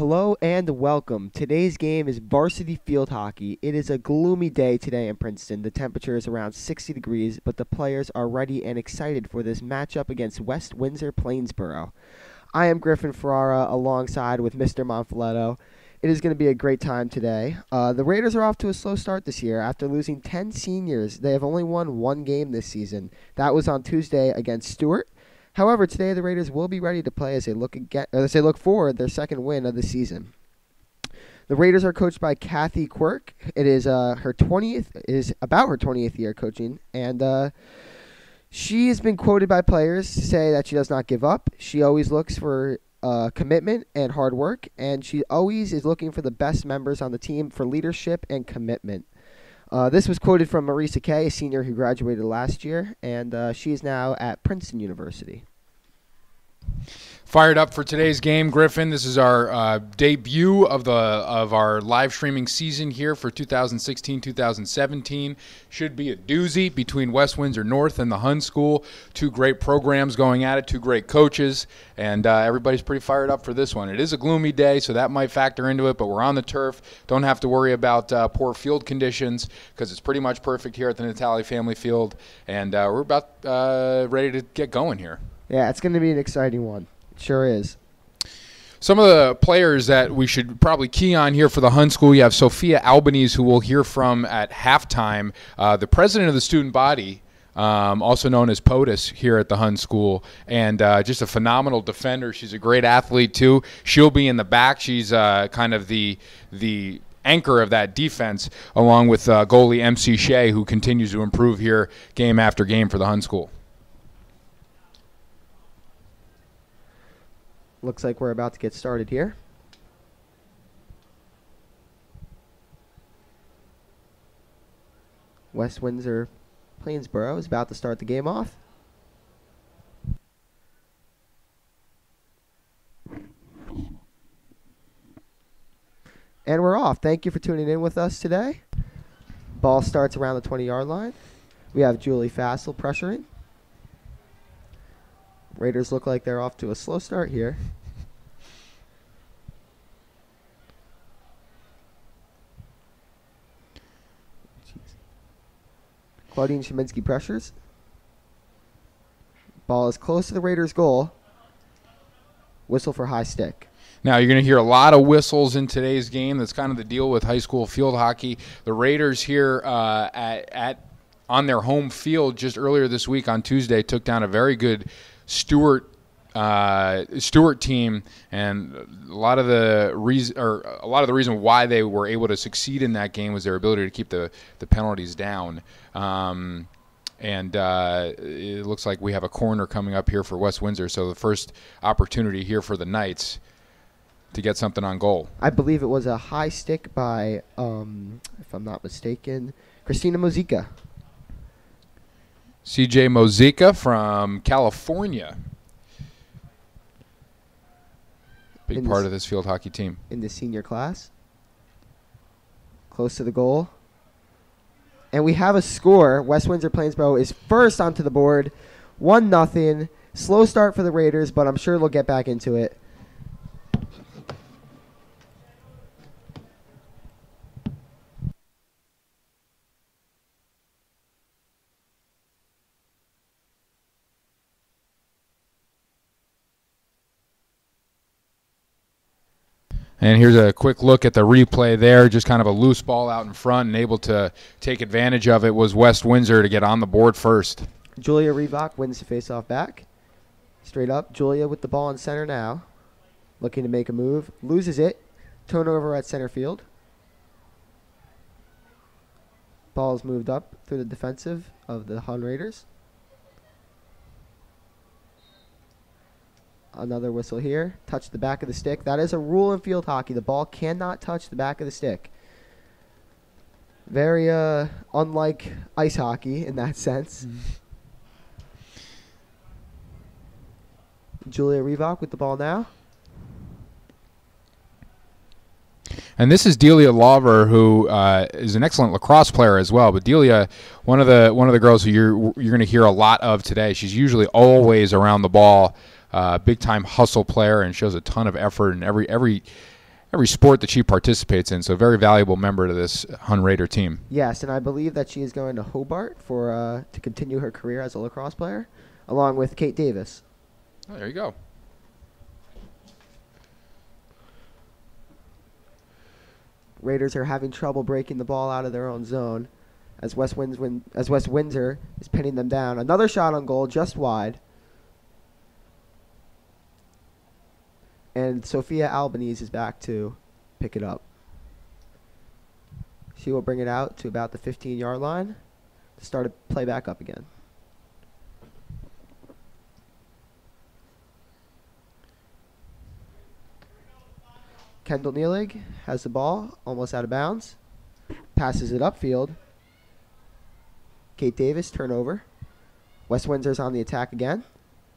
Hello and welcome. Today's game is varsity field hockey. It is a gloomy day today in Princeton. The temperature is around 60 degrees, but the players are ready and excited for this matchup against West Windsor-Plainsboro. I am Griffin Ferrara alongside with Mr. Monfiletto. It is going to be a great time today. The Raiders are off to a slow start this year. After losing 10 seniors, they have only won one game this season. That was on Tuesday against Stewart. However, today the Raiders will be ready to play as they look forward their second win of the season. The Raiders are coached by Kathy Quirk. It is about her 20th year coaching, and she has been quoted by players to say that she does not give up. She always looks for commitment and hard work, and she always is looking for the best members on the team for leadership and commitment. This was quoted from Marisa Kay, a senior who graduated last year, and she is now at Princeton University. Fired up for today's game, Griffin. This is our debut of our live streaming season here for 2016-2017. Should be a doozy between West Windsor North and the Hun School. Two great programs going at it, two great coaches, and everybody's pretty fired up for this one. It is a gloomy day, so that might factor into it, but we're on the turf. Don't have to worry about poor field conditions because it's pretty much perfect here at the Natali Family Field, and we're about ready to get going here. Yeah, it's going to be an exciting one. It sure is. Some of the players that we should probably key on here for the Hun School, you have Sophia Albanese, who we'll hear from at halftime, the president of the student body, also known as POTUS here at the Hun School, and just a phenomenal defender. She's a great athlete, too. She'll be in the back. She's kind of the anchor of that defense, along with goalie MC Shea, who continues to improve here game after game for the Hun School. Looks like we're about to get started here. West Windsor-Plainsboro is about to start the game off. And we're off. Thank you for tuning in with us today. Ball starts around the 20-yard line. We have Julie Fassel pressuring. Raiders look like they're off to a slow start here. Claudine Sheminsky pressures. Ball is close to the Raiders' goal. Whistle for high stick. Now, you're going to hear a lot of whistles in today's game. That's kind of the deal with high school field hockey. The Raiders here on their home field just earlier this week on Tuesday took down a very good Stewart team, and a lot of the reason why they were able to succeed in that game was their ability to keep the penalties down. It looks like we have a corner coming up here for West Windsor, so the first opportunity here for the Knights to get something on goal. I believe it was a high stick by, if I'm not mistaken, Christina Mozica. CJ Mozica from California. Big part of this field hockey team. In the senior class. Close to the goal. And we have a score. West Windsor-Plainsboro is first onto the board. 1-0. Slow start for the Raiders, but I'm sure they'll get back into it. And here's a quick look at the replay there. Just kind of a loose ball out in front, and able to take advantage of it was West Windsor to get on the board first. Julia Reebok wins the faceoff back. Straight up. Julia with the ball in center now. Looking to make a move. Loses it. Turnover at center field. Ball is moved up through the defensive of the Hun Raiders. Another whistle here. Touch the back of the stick. That is a rule in field hockey. The ball cannot touch the back of the stick. Very unlike ice hockey in that sense. Julia Reebok with the ball now. And this is Delia Lawver, who is an excellent lacrosse player as well. But Delia, one of the girls who you're going to hear a lot of today. She's usually always around the ball. Big time hustle player, and shows a ton of effort, and every sport that she participates in. So a very valuable member to this Hun Raider team. Yes, and I believe that she is going to Hobart for to continue her career as a lacrosse player, along with Kate Davis. Oh, there you go. Raiders are having trouble breaking the ball out of their own zone as West Windsor is pinning them down. Another shot on goal, just wide. And Sophia Albanese is back to pick it up. She will bring it out to about the 15-yard line to start to play back up again. Kendall Neelig has the ball, almost out of bounds. Passes it upfield. Kate Davis, turnover. West Windsor's on the attack again.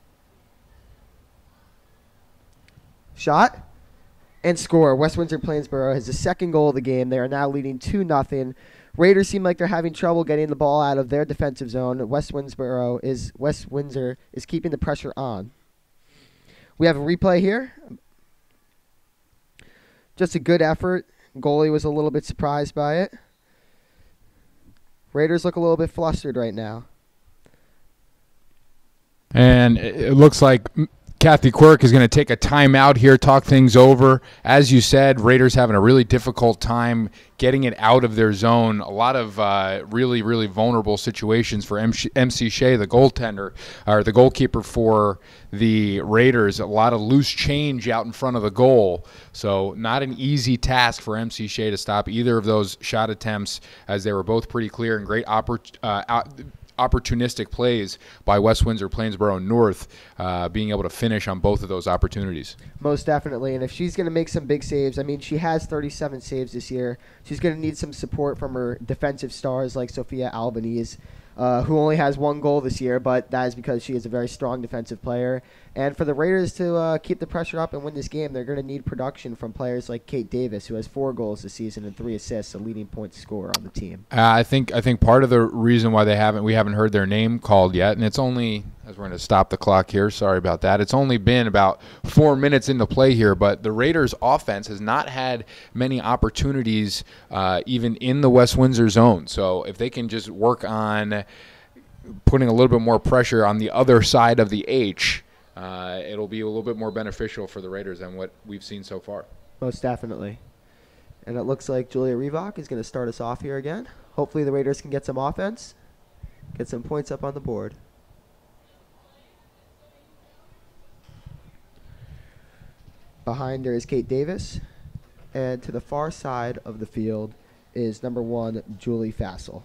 Shot and score. West Windsor-Plainsboro has the second goal of the game. They are now leading 2-0. Raiders seem like they're having trouble getting the ball out of their defensive zone. West Windsor is keeping the pressure on. We have a replay here. Just a good effort. Goalie was a little bit surprised by it. Raiders look a little bit flustered right now. And it looks like Kathy Quirk is going to take a timeout here, talk things over. As you said, Raiders having a really difficult time getting it out of their zone. A lot of really, really vulnerable situations for MC Shea, the goaltender, or the goalkeeper for the Raiders. A lot of loose change out in front of the goal. So not an easy task for MC Shea to stop either of those shot attempts, as they were both pretty clear and great opportunistic plays by West Windsor-Plainsboro North, being able to finish on both of those opportunities. Most definitely, and if she's going to make some big saves, I mean, she has 37 saves this year. She's going to need some support from her defensive stars like Sophia Albanese, who only has one goal this year, but that is because she is a very strong defensive player. And for the Raiders to keep the pressure up and win this game, they're going to need production from players like Kate Davis, who has 4 goals this season and 3 assists, a leading point scorer on the team. I think part of the reason why we haven't heard their name called yet, and it's only, as we're going to stop the clock here, sorry about that, it's only been about 4 minutes into play here, but the Raiders' offense has not had many opportunities even in the West Windsor zone. So if they can just work on putting a little bit more pressure on the other side of the H, it'll be a little bit more beneficial for the Raiders than what we've seen so far. Most definitely. And it looks like Julia Rivak is going to start us off here again. Hopefully the Raiders can get some offense, get some points up on the board. Behind her is Kate Davis. And to the far side of the field is number 1, Julie Fassel.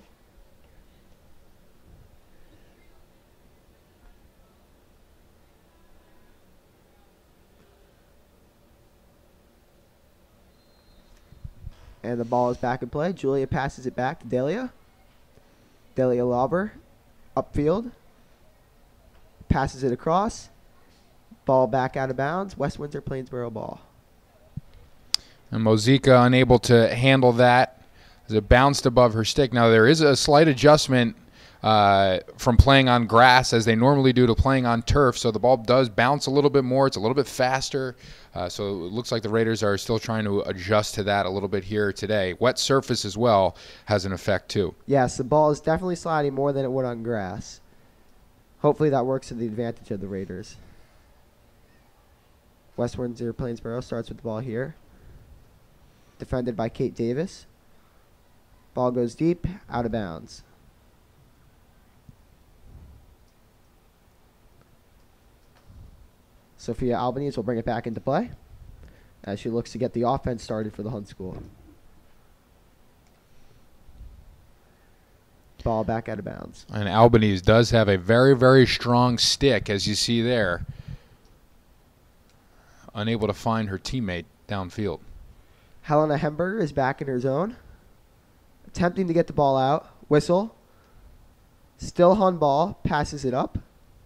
And the ball is back in play. Julia passes it back to Delia. Delia Lauber, upfield. Passes it across. Ball back out of bounds. West Windsor-Plainsboro ball. And Mozika unable to handle that as it bounced above her stick. Now there is a slight adjustment from playing on grass as they normally do to playing on turf. So the ball does bounce a little bit more. It's a little bit faster. So it looks like the Raiders are still trying to adjust to that a little bit here today. Wet surface as well has an effect too. Yes, the ball is definitely sliding more than it would on grass. Hopefully that works to the advantage of the Raiders. West Windsor-Plainsboro starts with the ball here. Defended by Kate Davis. Ball goes deep, out of bounds. Sophia Albanese will bring it back into play as she looks to get the offense started for the Hun School. Ball back out of bounds. And Albanese does have a very, very strong stick, as you see there. Unable to find her teammate downfield. Helena Hemberger is back in her zone. Attempting to get the ball out. Whistle. Still Hun ball. Passes it up.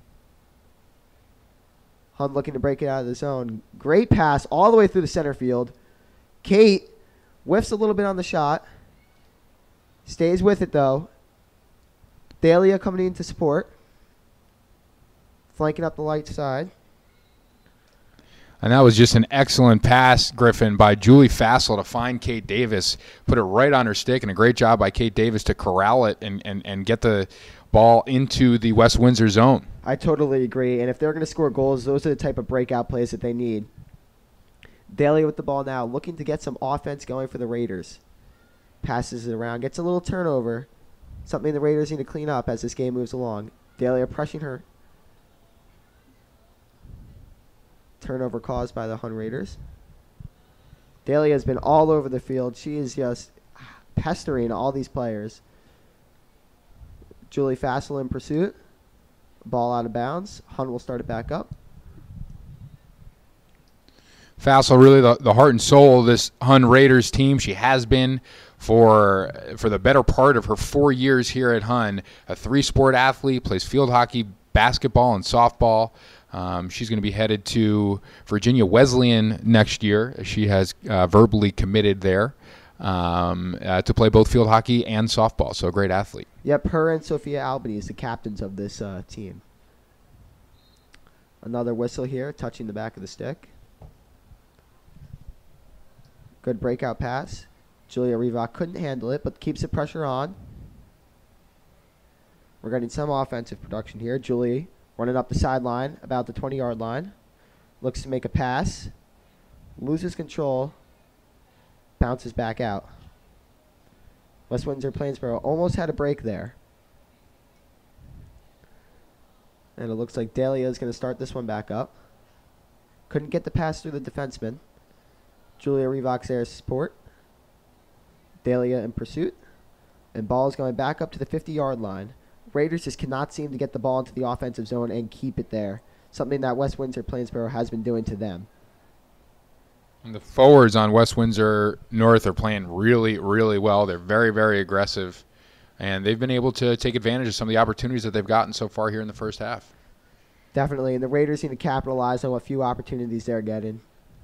Hun looking to break it out of the zone. Great pass all the way through the center field. Kate whiffs a little bit on the shot. Stays with it, though. Dahlia coming in to support. Flanking up the right side. And that was just an excellent pass, Griffin, by Julie Fassel to find Kate Davis, put it right on her stick, and a great job by Kate Davis to corral it and get the ball into the West Windsor zone. I totally agree, and if they're going to score goals, those are the type of breakout plays that they need. Dahlia with the ball now, looking to get some offense going for the Raiders. Passes it around, gets a little turnover, something the Raiders need to clean up as this game moves along. Dahlia pressing her. Turnover caused by the Hun Raiders. Dahlia has been all over the field. She is just pestering all these players. Julie Fassel in pursuit. Ball out of bounds. Hun will start it back up. Fassel really the heart and soul of this Hun Raiders team. She has been for the better part of her 4 years here at Hun. A 3-sport athlete, plays field hockey, basketball, and softball. She's going to be headed to Virginia Wesleyan next year. She has verbally committed there to play both field hockey and softball. So a great athlete. Yep, her and Sophia Albany is the captains of this team. Another whistle here, touching the back of the stick. Good breakout pass. Julia Rivak couldn't handle it, but keeps the pressure on. We're getting some offensive production here. Julie running up the sideline, about the 20-yard line. Looks to make a pass. Loses control. Bounces back out. West Windsor-Plainsboro almost had a break there. And it looks like Dahlia is going to start this one back up. Couldn't get the pass through the defenseman. Julia Rivak's there to support. Dahlia in pursuit. And ball is going back up to the 50-yard line. Raiders just cannot seem to get the ball into the offensive zone and keep it there. Something that West Windsor-Plainsboro has been doing to them. And the forwards on West Windsor North are playing really, really well. They're very, very aggressive. And they've been able to take advantage of some of the opportunities that they've gotten so far here in the first half. Definitely. And the Raiders need to capitalize on what few opportunities they're getting.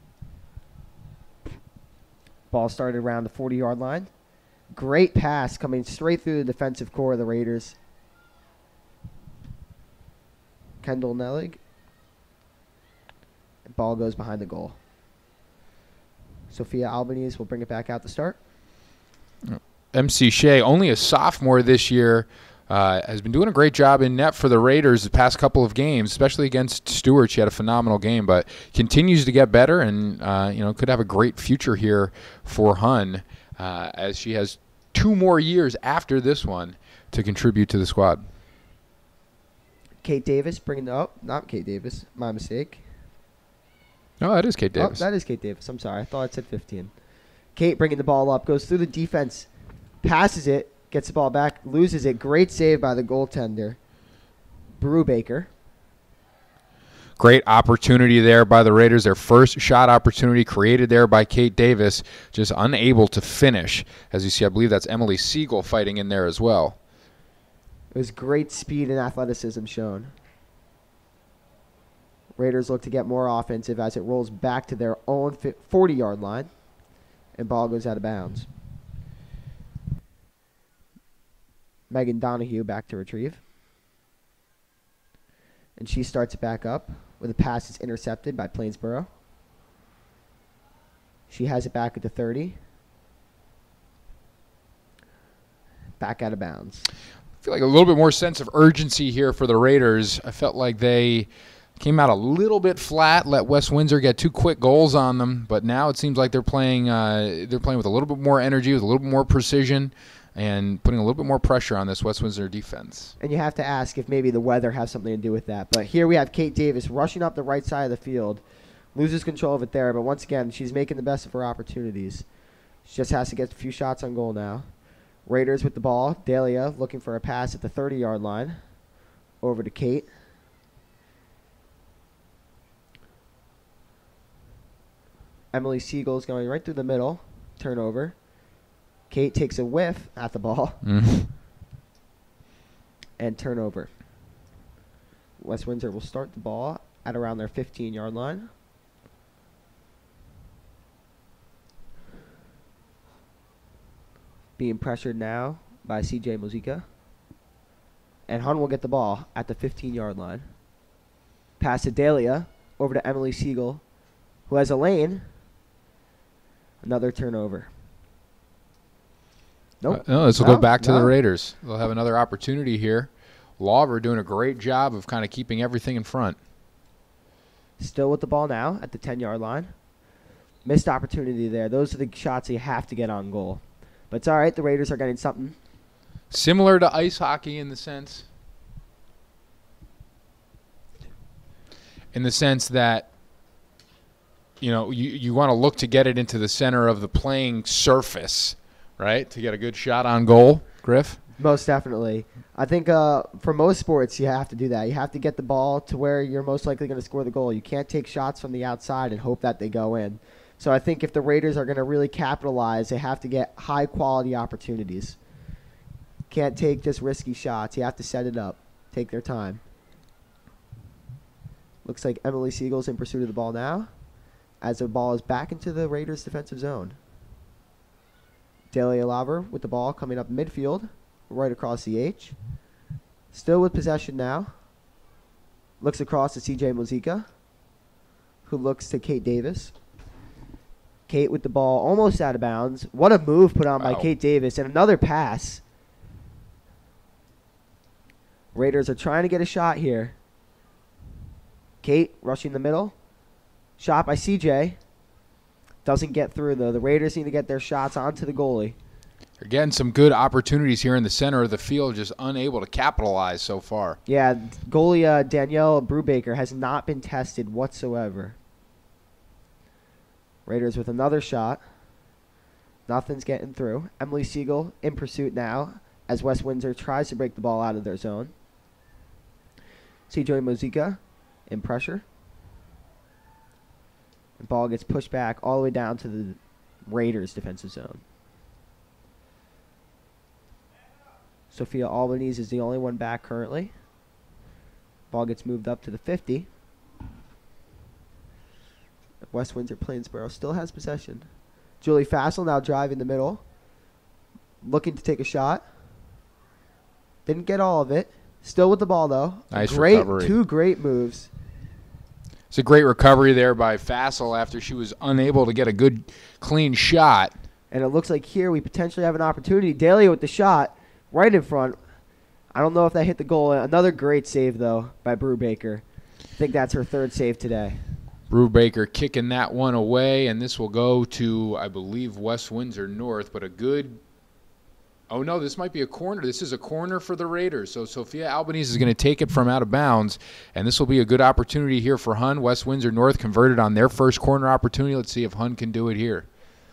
Ball started around the 40-yard line. Great pass coming straight through the defensive core of the Raiders. Kendall Nellig. The ball goes behind the goal. Sophia Albanese will bring it back out to start. MC Shea, only a sophomore this year, has been doing a great job in net for the Raiders the past couple of games, especially against Stewart. She had a phenomenal game, but continues to get better and could have a great future here for Hun as she has 2 more years after this one to contribute to the squad. Kate Davis bringing it up. Not Kate Davis. My mistake. No, that is Kate Davis. Oh, that is Kate Davis. I'm sorry. I thought it said 15. Kate bringing the ball up. Goes through the defense. Passes it. Gets the ball back. Loses it. Great save by the goaltender. Brubaker. Great opportunity there by the Raiders. Their first shot opportunity created there by Kate Davis. Just unable to finish. As you see, I believe that's Emily Siegel fighting in there as well. It was great speed and athleticism shown. Raiders look to get more offensive as it rolls back to their own 40-yard line. And ball goes out of bounds. Megan Donahue back to retrieve. And she starts it back up with a pass that's intercepted by Plainsboro. She has it back at the 30. Back out of bounds. I feel like a little bit more sense of urgency here for the Raiders. I felt like they came out a little bit flat, let West Windsor get 2 quick goals on them, but now it seems like they're playing with a little bit more energy, with a little bit more precision, and putting a little bit more pressure on this West Windsor defense. And you have to ask if maybe the weather has something to do with that. But here we have Kate Davis rushing up the right side of the field. Loses control of it there, but once again, she's making the best of her opportunities. She just has to get a few shots on goal now. Raiders with the ball. Dahlia looking for a pass at the 30-yard line. Over to Kate. Emily Siegel is going right through the middle. Turnover. Kate takes a whiff at the ball. And turnover. West Windsor will start the ball at around their 15-yard line. Being pressured now by CJ Mozica. And Hun will get the ball at the 15-yard line. Pass to Dahlia. Over to Emily Siegel. who has a lane. Another turnover. Nope. No, this will go back to the Raiders. They'll have another opportunity here. Lawver doing a great job of kind of keeping everything in front. Still with the ball now at the 10-yard line. Missed opportunity there. Those are the shots you have to get on goal. But it's all right. The Raiders are getting something. Similar to ice hockey in the sense that, you want to look to get it into the center of the playing surface, right, to get a good shot on goal, Griff? Most definitely. I think for most sports, you have to do that. You have to get the ball to where you're most likely going to score the goal. You can't take shots from the outside and hope that they go in. So I think if the Raiders are going to really capitalize, they have to get high-quality opportunities. Can't take just risky shots. You have to set it up. Take their time. Looks like Emily Siegel's in pursuit of the ball now as the ball is back into the Raiders' defensive zone. Delia Lawver with the ball coming up midfield, right across the H. Still with possession now. Looks across to CJ Mozica, who looks to Kate Davis. Kate with the ball almost out of bounds. What a move put on by Kate Davis, and another pass. Raiders are trying to get a shot here. Kate rushing the middle. Shot by CJ. Doesn't get through, though. The Raiders need to get their shots onto the goalie. They're getting some good opportunities here in the center of the field, just unable to capitalize so far. Yeah, goalie Danielle Brubaker has not been tested whatsoever. Raiders with another shot. Nothing's getting through. Emily Siegel in pursuit now as West Windsor tries to break the ball out of their zone. CJ Mozica in pressure. The ball gets pushed back all the way down to the Raiders' defensive zone. Sophia Albanese is the only one back currently. Ball gets moved up to the 50. West Windsor-Plainsboro still has possession. Julie Fassel now driving the middle. Looking to take a shot. Didn't get all of it. Still with the ball, though. Nice recovery. Two great moves. It's a great recovery there by Fassel after she was unable to get a good, clean shot. And it looks like here we potentially have an opportunity. Dalia with the shot right in front. I don't know if that hit the goal. Another great save, though, by Brubaker. I think that's her third save today. Brubaker kicking that one away, and this will go to, I believe, West Windsor North, but a good... Oh, no, this might be a corner. This is a corner for the Raiders. So Sophia Albanese is going to take it from out of bounds, and this will be a good opportunity here for Hun. West Windsor North converted on their first corner opportunity. Let's see if Hun can do it here.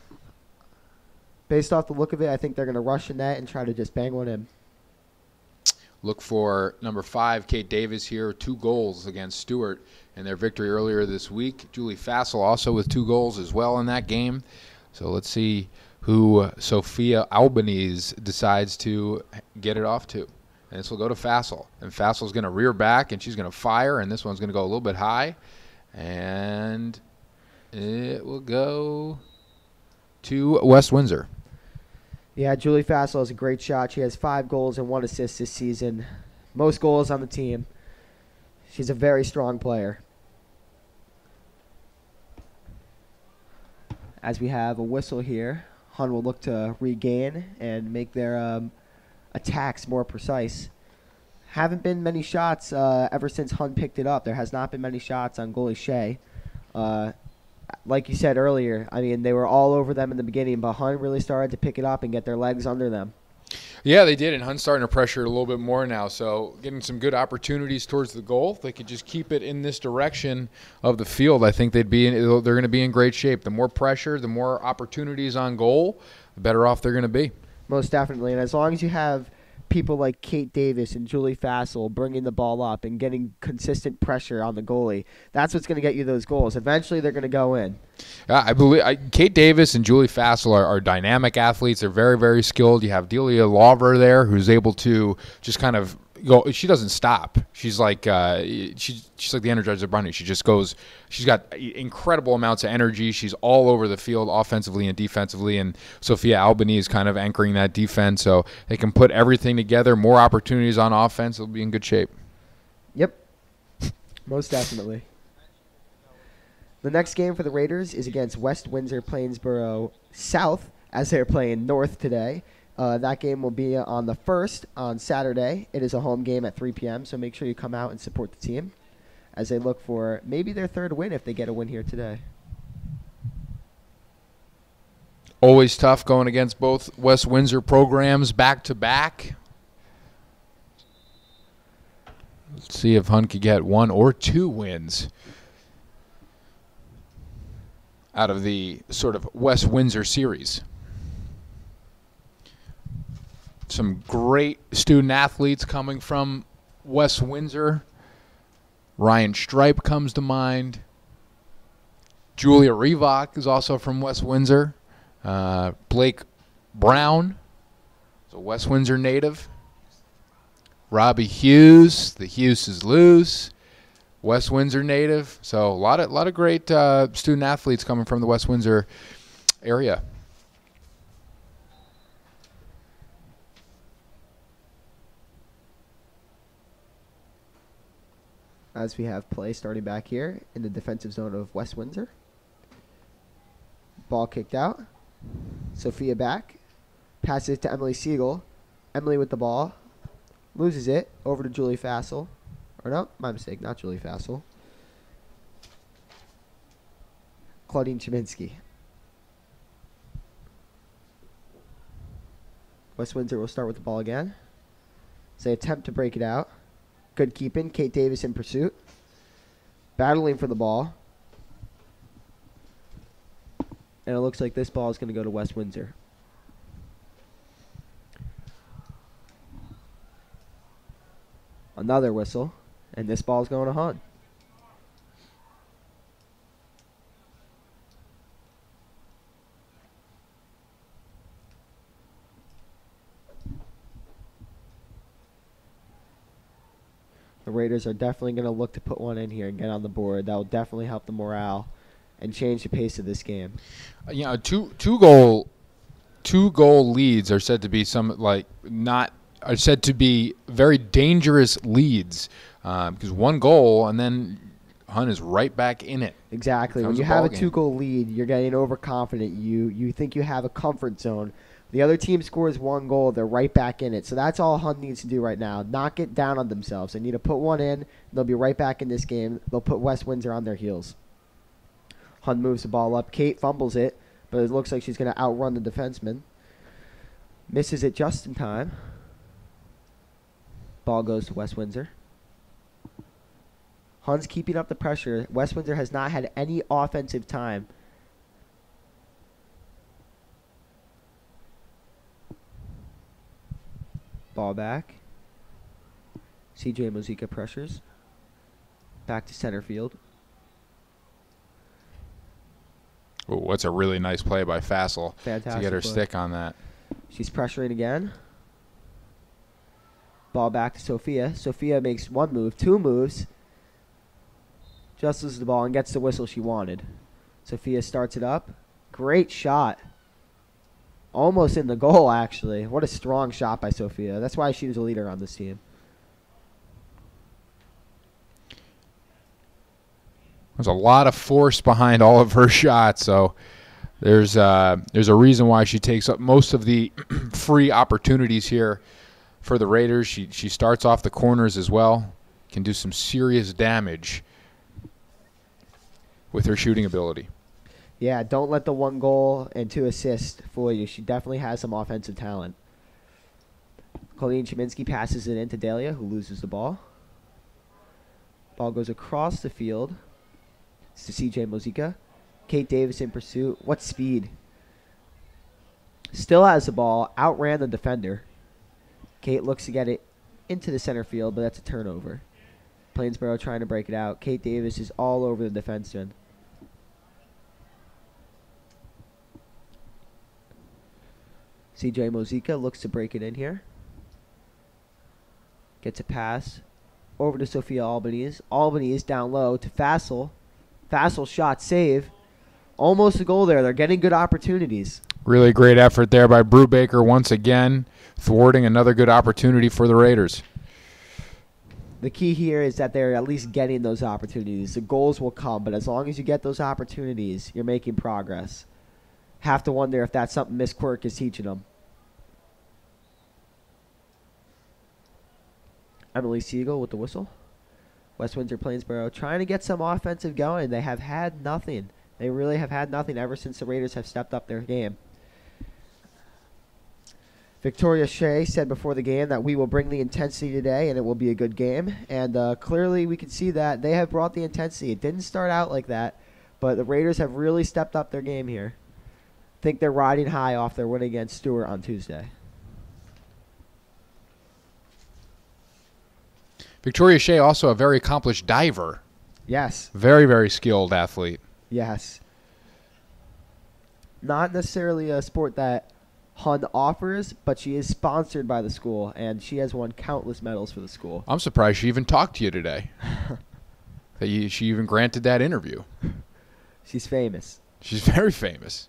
Based off the look of it, I think they're going to rush the net and try to just bang one in. Look for number 5, Kate Davis here, 2 goals against Stewart in their victory earlier this week. Julie Fassel also with 2 goals as well in that game. So let's see who Sophia Albanese decides to get it off to. And this will go to Fassel. And Fassel's going to rear back, and she's going to fire, and this one's going to go a little bit high. And it will go to West Windsor. Yeah, Julie Fassel has a great shot. She has 5 goals and 1 assist this season. Most goals on the team. She's a very strong player. As we have a whistle here, Hun will look to regain and make their attacks more precise. Haven't been many shots ever since Hun picked it up. There has not been many shots on goalie Shea. Like you said earlier, I mean, they were all over them in the beginning, but Hun really started to pick it up and get their legs under them. Yeah, they did, and Hun's starting to pressure it a little bit more now, so getting some good opportunities towards the goal. If they could just keep it in this direction of the field, I think they're going to be in great shape. The more pressure, the more opportunities on goal, the better off they're going to be. Most definitely, and as long as you have people like Kate Davis and Julie Fassel bringing the ball up and getting consistent pressure on the goalie, that's what's going to get you those goals. Eventually, they're going to go in. I believe Kate Davis and Julie Fassel are dynamic athletes. They're very, very skilled. You have Delia Lawver there, who's able to just kind of go. She doesn't stop. She's like she's like the Energizer Bunny. She just goes. She's got incredible amounts of energy. She's all over the field, offensively and defensively. And Sophia Albanese is kind of anchoring that defense, so they can put everything together. More opportunities on offense. They'll be in good shape. Yep, most definitely. The next game for the Raiders is against West Windsor-Plainsboro South, as they're playing North today. That game will be on the 1st on Saturday. It is a home game at 3 p.m., so make sure you come out and support the team as they look for maybe their 3rd win if they get a win here today. Always tough going against both West Windsor programs back-to-back. Let's see if Hunt could get 1 or 2 wins out of the sort of West Windsor series. Some great student athletes coming from West Windsor. Ryan Stripe comes to mind. Julia Revok is also from West Windsor. Blake Brown is a West Windsor native. Robbie Hughes, the Hughes lose, West Windsor native. So a lot of great student athletes coming from the West Windsor area. As we have play starting back here in the defensive zone of West Windsor. Ball kicked out. Sophia back. Passes it to Emily Siegel. Emily with the ball. Loses it. Over to Julie Fassel. Or no, my mistake. Not Julie Fassel. Claudine Chiminski. West Windsor will start with the ball again. As they attempt to break it out. Good keeping. Kate Davis in pursuit. Battling for the ball. And it looks like this ball is going to go to West Windsor. Another whistle. And this ball is going to Hunt. The Raiders are definitely going to look to put one in here and get on the board. That will definitely help the morale and change the pace of this game. You know, two goal leads are said to be said to be very dangerous leads because 1 goal and then Hunt is right back in it. Exactly. When you have a 2-goal lead, you're getting overconfident. You think you have a comfort zone. The other team scores 1 goal, they're right back in it. So that's all Hunt needs to do right now. Not get down on themselves. They need to put 1 in. They'll be right back in this game. They'll put West Windsor on their heels. Hunt moves the ball up. Kate fumbles it, but it looks like she's going to outrun the defenseman. Misses it just in time. Ball goes to West Windsor. Hunt's keeping up the pressure. West Windsor has not had any offensive time. Ball back. CJ Mozica pressures. Back to center field. Oh, that's a really nice play by Fassel. Fantastic to get her play. stick on that. She's pressuring again. Ball back to Sophia. Sophia makes 1 move, 2 moves. Just loses the ball and gets the whistle she wanted. Sophia starts it up. Great shot. Almost in the goal, actually. What a strong shot by Sophia. That's why she was a leader on this team. There's a lot of force behind all of her shots, so there's a reason why she takes up most of the free opportunities here for the Raiders. She starts off the corners as well. Can do some serious damage with her shooting ability. Yeah, don't let the 1 goal and 2 assists fool you. She definitely has some offensive talent. Colleen Chiminski passes it in to Dahlia, who loses the ball. Ball goes across the field. It's to CJ Mozica. Kate Davis in pursuit. What speed. Still has the ball. Outran the defender. Kate looks to get it into the center field, but that's a turnover. Plainsboro trying to break it out. Kate Davis is all over the defenseman. CJ Mozica looks to break it in here. Gets a pass over to Sophia Albanese. Albanese down low to Fassel. Fassel shot save. Almost a goal there. They're getting good opportunities. Really great effort there by Brubaker once again, thwarting another good opportunity for the Raiders. The key here is that they're at least getting those opportunities. The goals will come, but as long as you get those opportunities, you're making progress. Have to wonder if that's something Miss Quirk is teaching them. Emily Siegel with the whistle. West Windsor-Plainsboro trying to get some offensive going. They have had nothing. They really have had nothing ever since the Raiders have stepped up their game. Victoria Shea said before the game that we will bring the intensity today and it will be a good game. And clearly we can see that they have brought the intensity. It didn't start out like that, but the Raiders have really stepped up their game here. I think they're riding high off their win against Stewart on Tuesday. Victoria Shea, also a very accomplished diver. Yes. Very, very skilled athlete. Yes. Not necessarily a sport that Hun offers, but she is sponsored by the school, and she has won countless medals for the school. I'm surprised she even talked to you today. She even granted that interview. She's famous. She's very famous.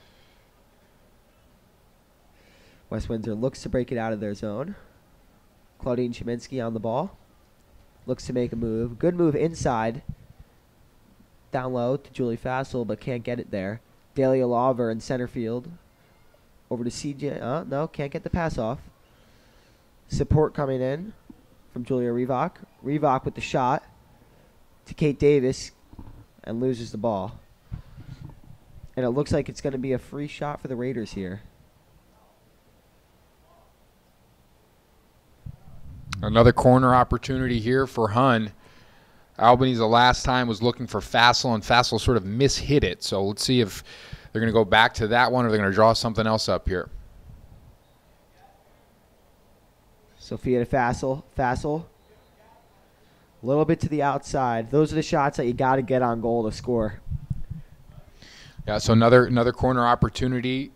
West Windsor looks to break it out of their zone. Claudine Chiminski on the ball. Looks to make a move. Good move inside. Down low to Julie Fassel, but can't get it there. Dahlia Lawver in center field. Over to CJ. No, can't get the pass off. Support coming in from Julia Rivak. Rivak with the shot to Kate Davis and loses the ball. And it looks like it's going to be a free shot for the Raiders here. Another corner opportunity here for Hun. Albany's the last time was looking for Fassel, and Fassel sort of mishit it. So let's see if they're going to go back to that one or they're going to draw something else up here. Sophia to Fassel. Fassel. A little bit to the outside. Those are the shots that you got to get on goal to score. Yeah, so another corner opportunity.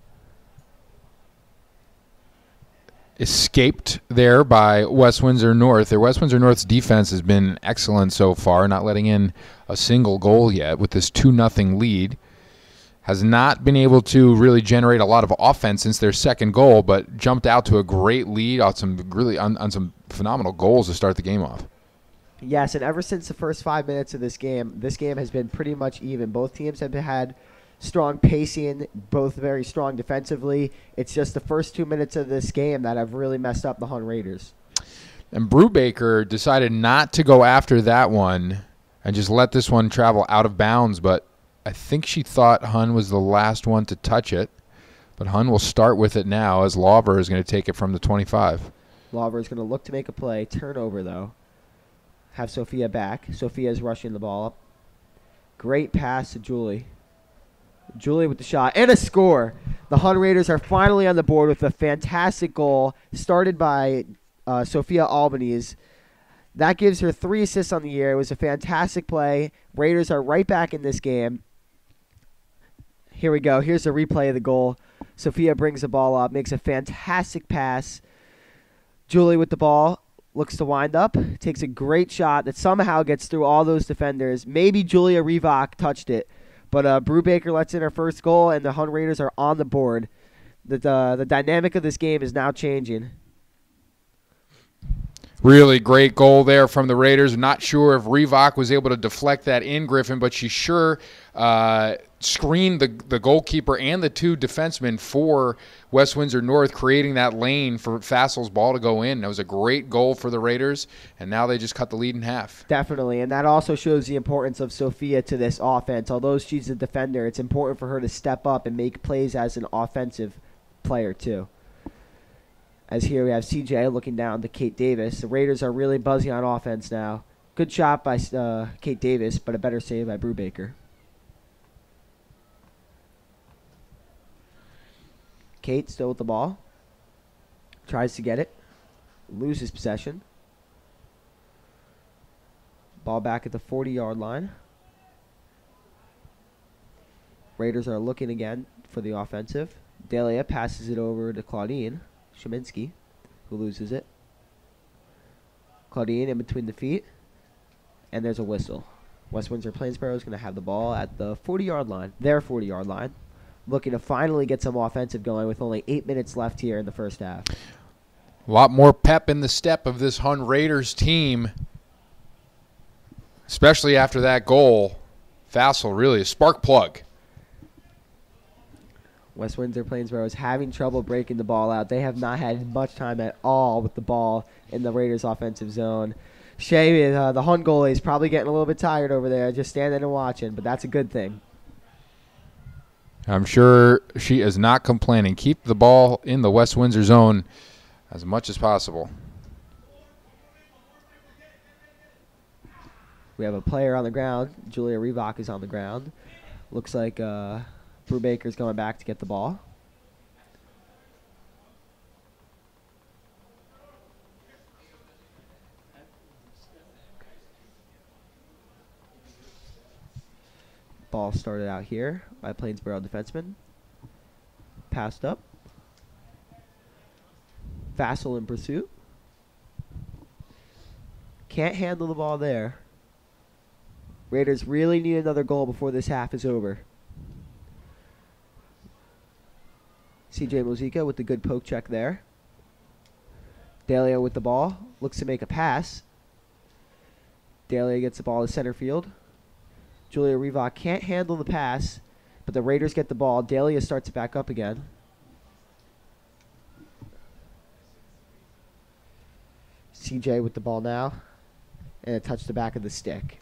Escaped there by West Windsor North. Their West Windsor North's defense has been excellent so far, not letting in a single goal yet with this 2-0 lead. Has not been able to really generate a lot of offense since their second goal, but jumped out to a great lead on some phenomenal goals to start the game off. Yes, and ever since the first 5 minutes of this game has been pretty much even. Both teams have had strong pacing, both very strong defensively. It's just the first 2 minutes of this game that have really messed up the Hun Raiders. And Brubaker decided not to go after that one and just let this one travel out of bounds, but I think she thought Hun was the last one to touch it. But Hun will start with it now as Lawver is going to take it from the 25. Lawver is going to look to make a play. Turnover, though. Have Sophia back. Sophia is rushing the ball up. Great pass to Julie. Julie with the shot and a score. The Hun Raiders are finally on the board with a fantastic goal started by Sophia Albanese. That gives her 3 assists on the year. It was a fantastic play. Raiders are right back in this game. Here we go. Here's a replay of the goal. Sophia brings the ball up, makes a fantastic pass. Julie with the ball looks to wind up, takes a great shot that somehow gets through all those defenders. Maybe Julia Rivak touched it. But Brubaker lets in her first goal, and the Hun Raiders are on the board. The dynamic of this game is now changing. Really great goal there from the Raiders. Not sure if Rivak was able to deflect that in, Griffin, but she sure screened the goalkeeper and the 2 defensemen for West Windsor North, creating that lane for Fassel's ball to go in. That was a great goal for the Raiders, and now they just cut the lead in half. Definitely, and that also shows the importance of Sophia to this offense. Although she's a defender, it's important for her to step up and make plays as an offensive player too. As here we have CJ looking down to Kate Davis. The Raiders are really buzzing on offense now. Good shot by Kate Davis, but a better save by Brubaker. Kate still with the ball. Tries to get it. Loses possession. Ball back at the 40-yard line. Raiders are looking again for the offensive. Dahlia passes it over to Claudine Chiminski, who loses it. Claudine in between the feet, and there's a whistle. West Windsor-Plainsboro is going to have the ball at the 40-yard line, their 40-yard line, looking to finally get some offensive going with only 8 minutes left here in the first half. A lot more pep in the step of this Hun Raiders team, especially after that goal. Fassel really a spark plug. West Windsor-Plainsboro is having trouble breaking the ball out. They have not had much time at all with the ball in the Raiders' offensive zone. Shea, the Hun goalie, is probably getting a little bit tired over there, just standing and watching, but that's a good thing. I'm sure she is not complaining. Keep the ball in the West Windsor zone as much as possible. We have a player on the ground. Julia Revock is on the ground. Looks like Brubaker's going back to get the ball. Ball started out here by Plainsboro defenseman. Passed up. Fassel in pursuit. Can't handle the ball there. Raiders really need another goal before this half is over. CJ Mozica with the good poke check there. Dalia with the ball. Looks to make a pass. Dalia gets the ball to center field. Julia Revock can't handle the pass, but the Raiders get the ball. Dalia starts it back up again. CJ with the ball now. And it touched the back of the stick.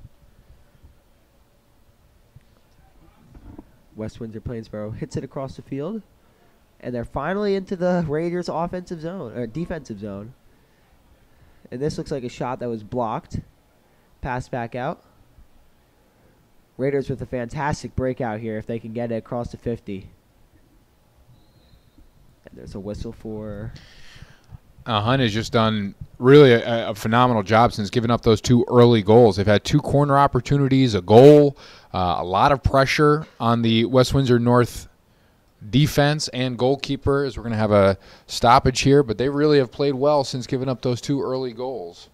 West Windsor-Plainsboro hits it across the field. And they're finally into the Raiders' offensive zone, or defensive zone. And this looks like a shot that was blocked. Pass back out. Raiders with a fantastic breakout here if they can get it across the 50. And there's a whistle for... Hun has just done really a phenomenal job since giving up those two early goals. They've had two corner opportunities, a goal, a lot of pressure on the West Windsor North defense and goalkeeper, as we're going to have a stoppage here, but they really have played well since giving up those two early goals.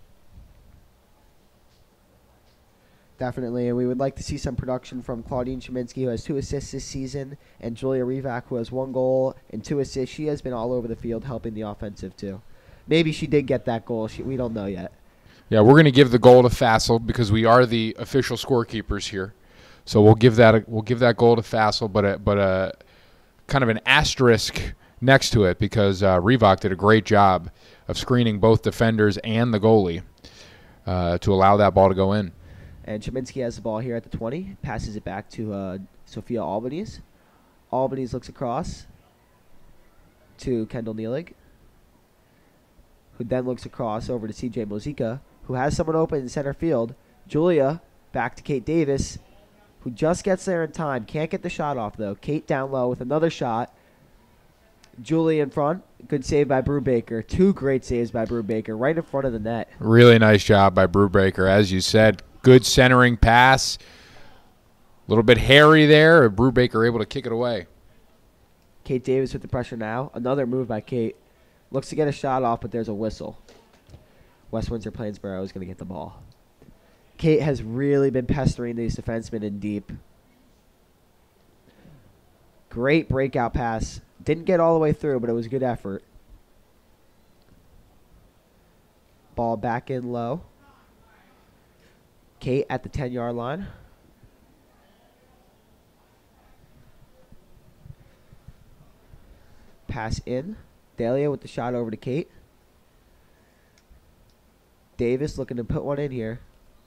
Definitely, and we would like to see some production from Claudine Cheminsky, who has 2 assists this season, and Julia Revac, who has 1 goal and 2 assists. She has been all over the field helping the offensive, too. Maybe she did get that goal. We don't know yet. Yeah, we're going to give the goal to Fassel because we are the official scorekeepers here. So we'll give that goal to Fassel, but a kind of an asterisk next to it because Revock did a great job of screening both defenders and the goalie to allow that ball to go in. And Cheminsky has the ball here at the 20, passes it back to Sophia Albanese. Albanese looks across to Kendall Neelig, who then looks across over to CJ Mozica, who has someone open in center field. Julia back to Kate Davis, who just gets there in time. Can't get the shot off, though. Kate down low with another shot. Julie in front. Good save by Brubaker. 2 great saves by Brubaker right in front of the net. Really nice job by Brubaker, as you said. Good centering pass. A little bit hairy there. Brubaker able to kick it away. Kate Davis with the pressure now. Another move by Kate. Looks to get a shot off, but there's a whistle. West Windsor-Plainsboro is going to get the ball. Kate has really been pestering these defensemen in deep. Great breakout pass. Didn't get all the way through, but it was a good effort. Ball back in low. Kate at the 10-yard line. Pass in. Dahlia with the shot over to Kate. Davis looking to put one in here.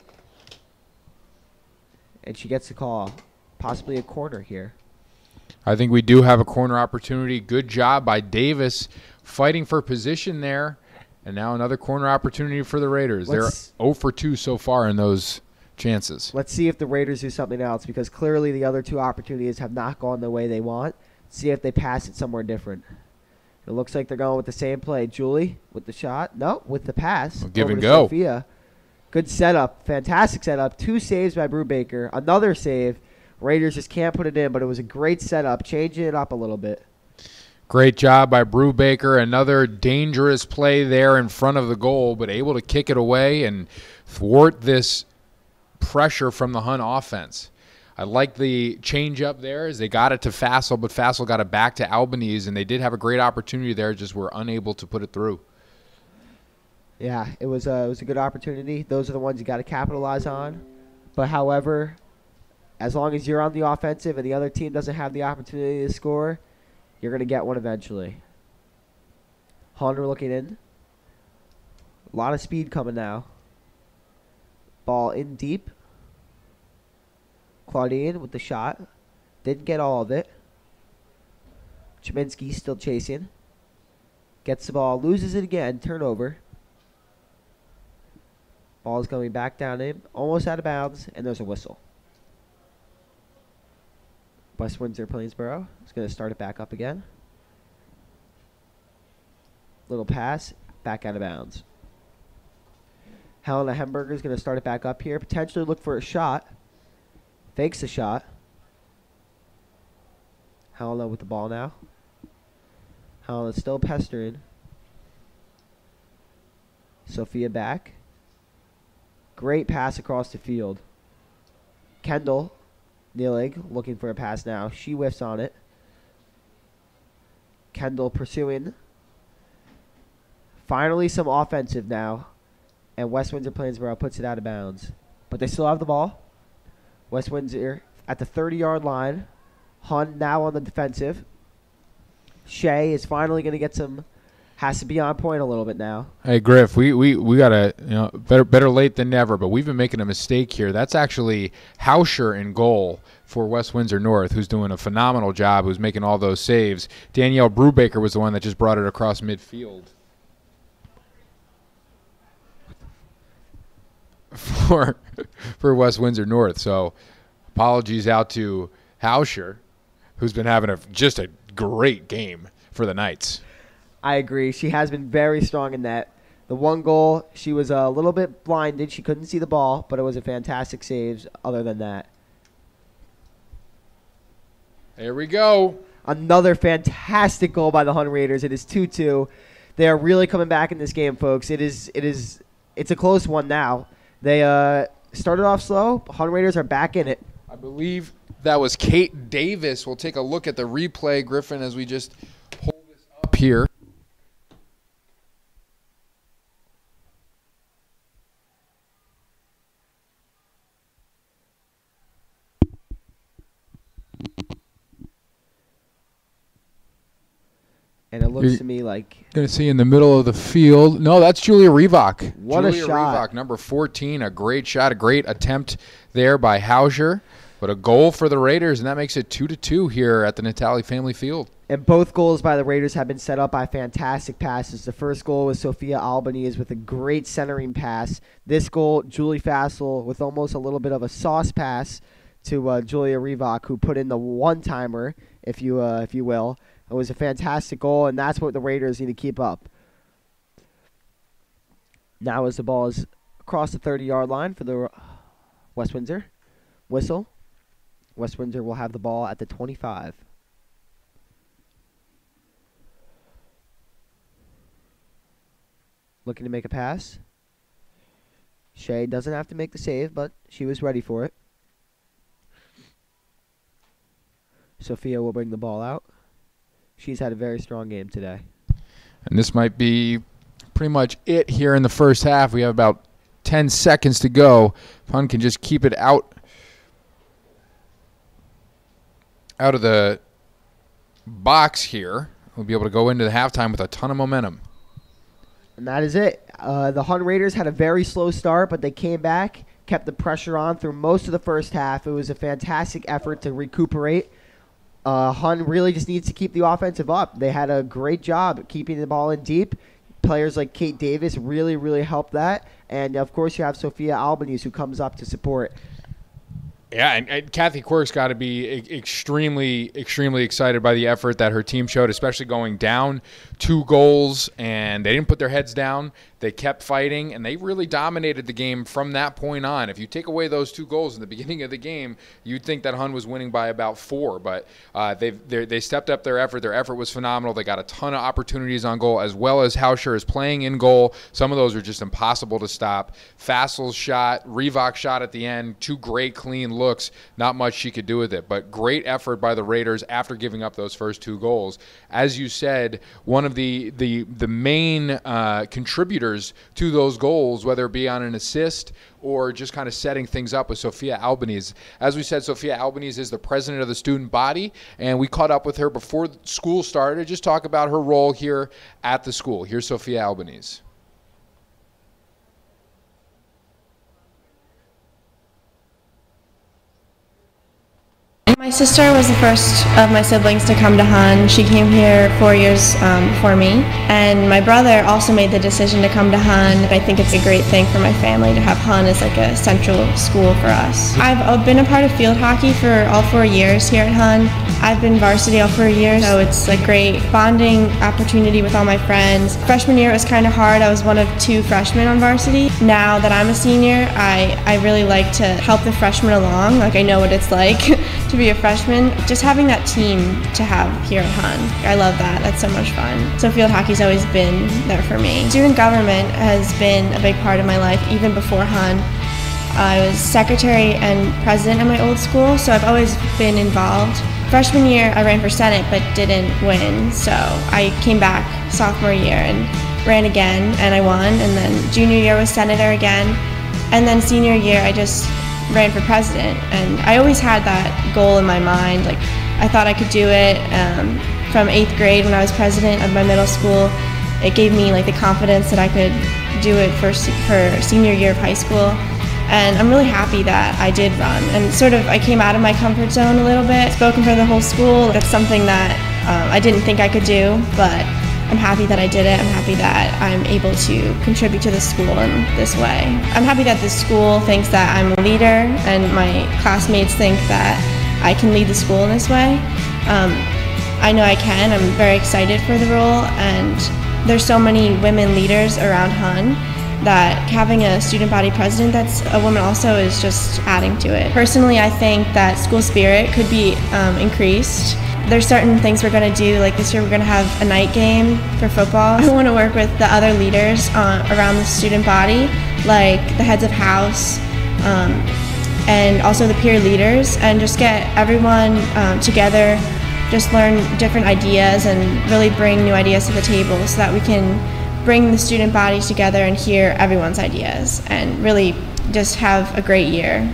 And she gets the call. Possibly a corner here. I think we do have a corner opportunity. Good job by Davis fighting for position there. And now another corner opportunity for the Raiders. They're 0 for 2 so far in those chances. Let's see if the Raiders do something else, because clearly the other 2 opportunities have not gone the way they want. See if they pass it somewhere different. It looks like they're going with the same play. Julie with the shot. No, with the pass. Give and go. Sophia. Good setup. Fantastic setup. 2 saves by Brubaker. Another save. Raiders just can't put it in, but it was a great setup. Changing it up a little bit. Great job by Brubaker. Another dangerous play there in front of the goal, but able to kick it away and thwart this pressure from the Hun offense. I like the change up there as they got it to Fassel, but Fassel got it back to Albanese, and they did have a great opportunity there, just were unable to put it through. Yeah, it was a good opportunity. Those are the ones you got to capitalize on. But however, as long as you're on the offensive and the other team doesn't have the opportunity to score, you're going to get one eventually. Hunter looking in. A lot of speed coming now. Ball in deep. Claudine with the shot. Didn't get all of it. Cheminsky still chasing. Gets the ball. Loses it again. Turnover. Ball is going back down in. Almost out of bounds. And there's a whistle. West Windsor-Plainsboro is going to start it back up again. Little pass. Back out of bounds. Helena Hemberger is going to start it back up here. Potentially look for a shot. Fakes the shot. Helena with the ball now. Helena still pestering. Sophia back. Great pass across the field. Kendall Nielig looking for a pass now. She whiffs on it. Kendall pursuing. Finally some offensive now. And West Windsor-Plainsboro puts it out of bounds. But they still have the ball. West Windsor at the 30-yard line. Hun now on the defensive. Shea is finally going to get some, has to be on point a little bit now. Hey, Griff, we got to, better late than never, but we've been making a mistake here. That's actually Hauscher in goal for West Windsor North, who's doing a phenomenal job, who's making all those saves. Danielle Brubaker was the one that just brought it across midfield for West Windsor North. So apologies out to Hauscher, who's been having just a great game for the Knights. I agree. She has been very strong in that. The one goal, she was a little bit blinded. She couldn't see the ball, but it was a fantastic save other than that. There we go. Another fantastic goal by the Hun Raiders. It is 2-2. They are really coming back in this game, folks. It's a close one now. They started off slow. Hun Raiders are back in it. I believe that was Kate Davis. We'll take a look at the replay, Griffin, as we just pull this up here. And it looks to me like... Going to see in the middle of the field. No, that's Julia Revok. What Julia a shot. Revok, number 14. A great shot, a great attempt there by Hauscher. But a goal for the Raiders, and that makes it 2-2 here at the Natali Family Field. And both goals by the Raiders have been set up by fantastic passes. The first goal was Sophia Albanese with a great centering pass. This goal, Julie Fassel with almost a little bit of a sauce pass to Julia Revok, who put in the one-timer, if you will. It was a fantastic goal, and that's what the Raiders need to keep up. Now as the ball is across the 30-yard line for the West Windsor. Whistle. West Windsor will have the ball at the 25. Looking to make a pass. Shea doesn't have to make the save, but she was ready for it. Sophia will bring the ball out. She's had a very strong game today. And this might be pretty much it here in the first half. We have about 10 seconds to go. If Hun can just keep it out of the box here, we'll be able to go into the halftime with a ton of momentum. And that is it. The Hun Raiders had a very slow start, but they came back, kept the pressure on through most of the first half. It was a fantastic effort to recuperate. Hun really just needs to keep the offensive up. They had a great job keeping the ball in deep. Players like Kate Davis really, really helped that. And, of course, you have Sophia Albanese who comes up to support. Yeah, and Kathy Quirk's got to be extremely, extremely excited by the effort that her team showed, especially going down 2 goals, and they didn't put their heads down. They kept fighting, and they really dominated the game from that point on. If you take away those 2 goals in the beginning of the game, you'd think that Hun was winning by about 4, but they stepped up their effort. Their effort was phenomenal. They got a ton of opportunities on goal, as well as Hauscher is playing in goal. Some of those are just impossible to stop. Fassel's shot, Revok's shot at the end, 2 great, clean looks, not much she could do with it. But great effort by the Raiders after giving up those first 2 goals. As you said, one of the main contributors to those goals, whether it be on an assist or just kind of setting things up, with Sophia Albanese. As we said, Sophia Albanese is the president of the student body, and we caught up with her before school started to just talk about her role here at the school. Here's Sophia Albanese. My sister was the first of my siblings to come to Hun. She came here 4 years before me. And my brother also made the decision to come to Hun. I think it's a great thing for my family to have Hun as like a central school for us. I've been a part of field hockey for all 4 years here at Hun. I've been varsity all 4 years, so it's a great bonding opportunity with all my friends. Freshman year it was kind of hard. I was one of 2 freshmen on varsity. Now that I'm a senior, I really like to help the freshmen along. Like, I know what it's like to be a freshman. Just having that team to have here at Hun, I love that. That's so much fun. So field hockey's always been there for me. Student government has been a big part of my life even before Hun. I was secretary and president at my old school, so I've always been involved. Freshman year I ran for Senate but didn't win, so I came back sophomore year and ran again and I won, and then junior year was senator again, and then senior year I just ran for president. And I always had that goal in my mind. Like, I thought I could do it. From 8th grade when I was president of my middle school, it gave me like the confidence that I could do it for senior year of high school. And I'm really happy that I did run. And sort of I came out of my comfort zone a little bit, spoken for the whole school. That's something that I didn't think I could do, but I'm happy that I did it. I'm happy that I'm able to contribute to the school in this way. I'm happy that the school thinks that I'm a leader and my classmates think that I can lead the school in this way. I know I can. I'm very excited for the role, and there's so many women leaders around Hun that having a student body president that's a woman also is just adding to it. Personally, I think that school spirit could be increased. There's certain things we're going to do, like this year we're going to have a night game for football. I want to work with the other leaders around the student body, like the heads of house and also the peer leaders, and just get everyone together, just learn different ideas and really bring new ideas to the table so that we can bring the student bodies together and hear everyone's ideas and really just have a great year.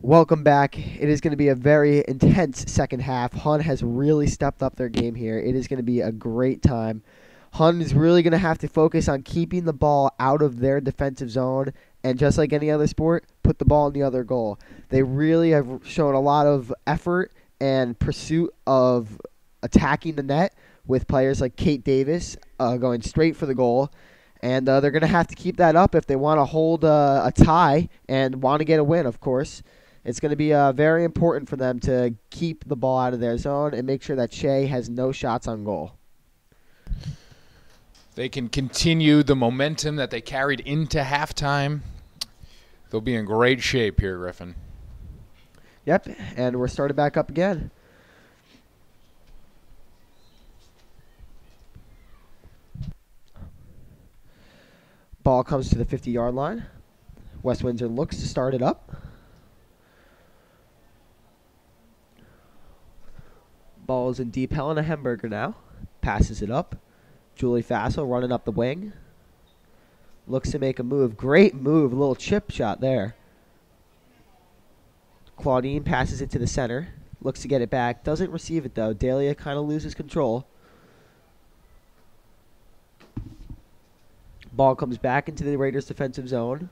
Welcome back. It is going to be a very intense second half. Hun has really stepped up their game here. It is going to be a great time. Hun is really going to have to focus on keeping the ball out of their defensive zone, and just like any other sport, put the ball in the other goal. They really have shown a lot of effort and pursuit of attacking the net with players like Kate Davis going straight for the goal. And they're going to have to keep that up if they want to hold a tie and want to get a win, of course. It's going to be very important for them to keep the ball out of their zone and make sure that Shea has no shots on goal. They can continue the momentum that they carried into halftime. They'll be in great shape here, Griffin. Yep, and we're started back up again. Ball comes to the 50-yard line. West Windsor looks to start it up. Ball is in deep. Helena Hemberger now. Passes it up. Julie Fassel running up the wing. Looks to make a move. Great move. A little chip shot there. Claudine passes it to the center. Looks to get it back. Doesn't receive it, though. Dahlia kind of loses control. Ball comes back into the Raiders' defensive zone.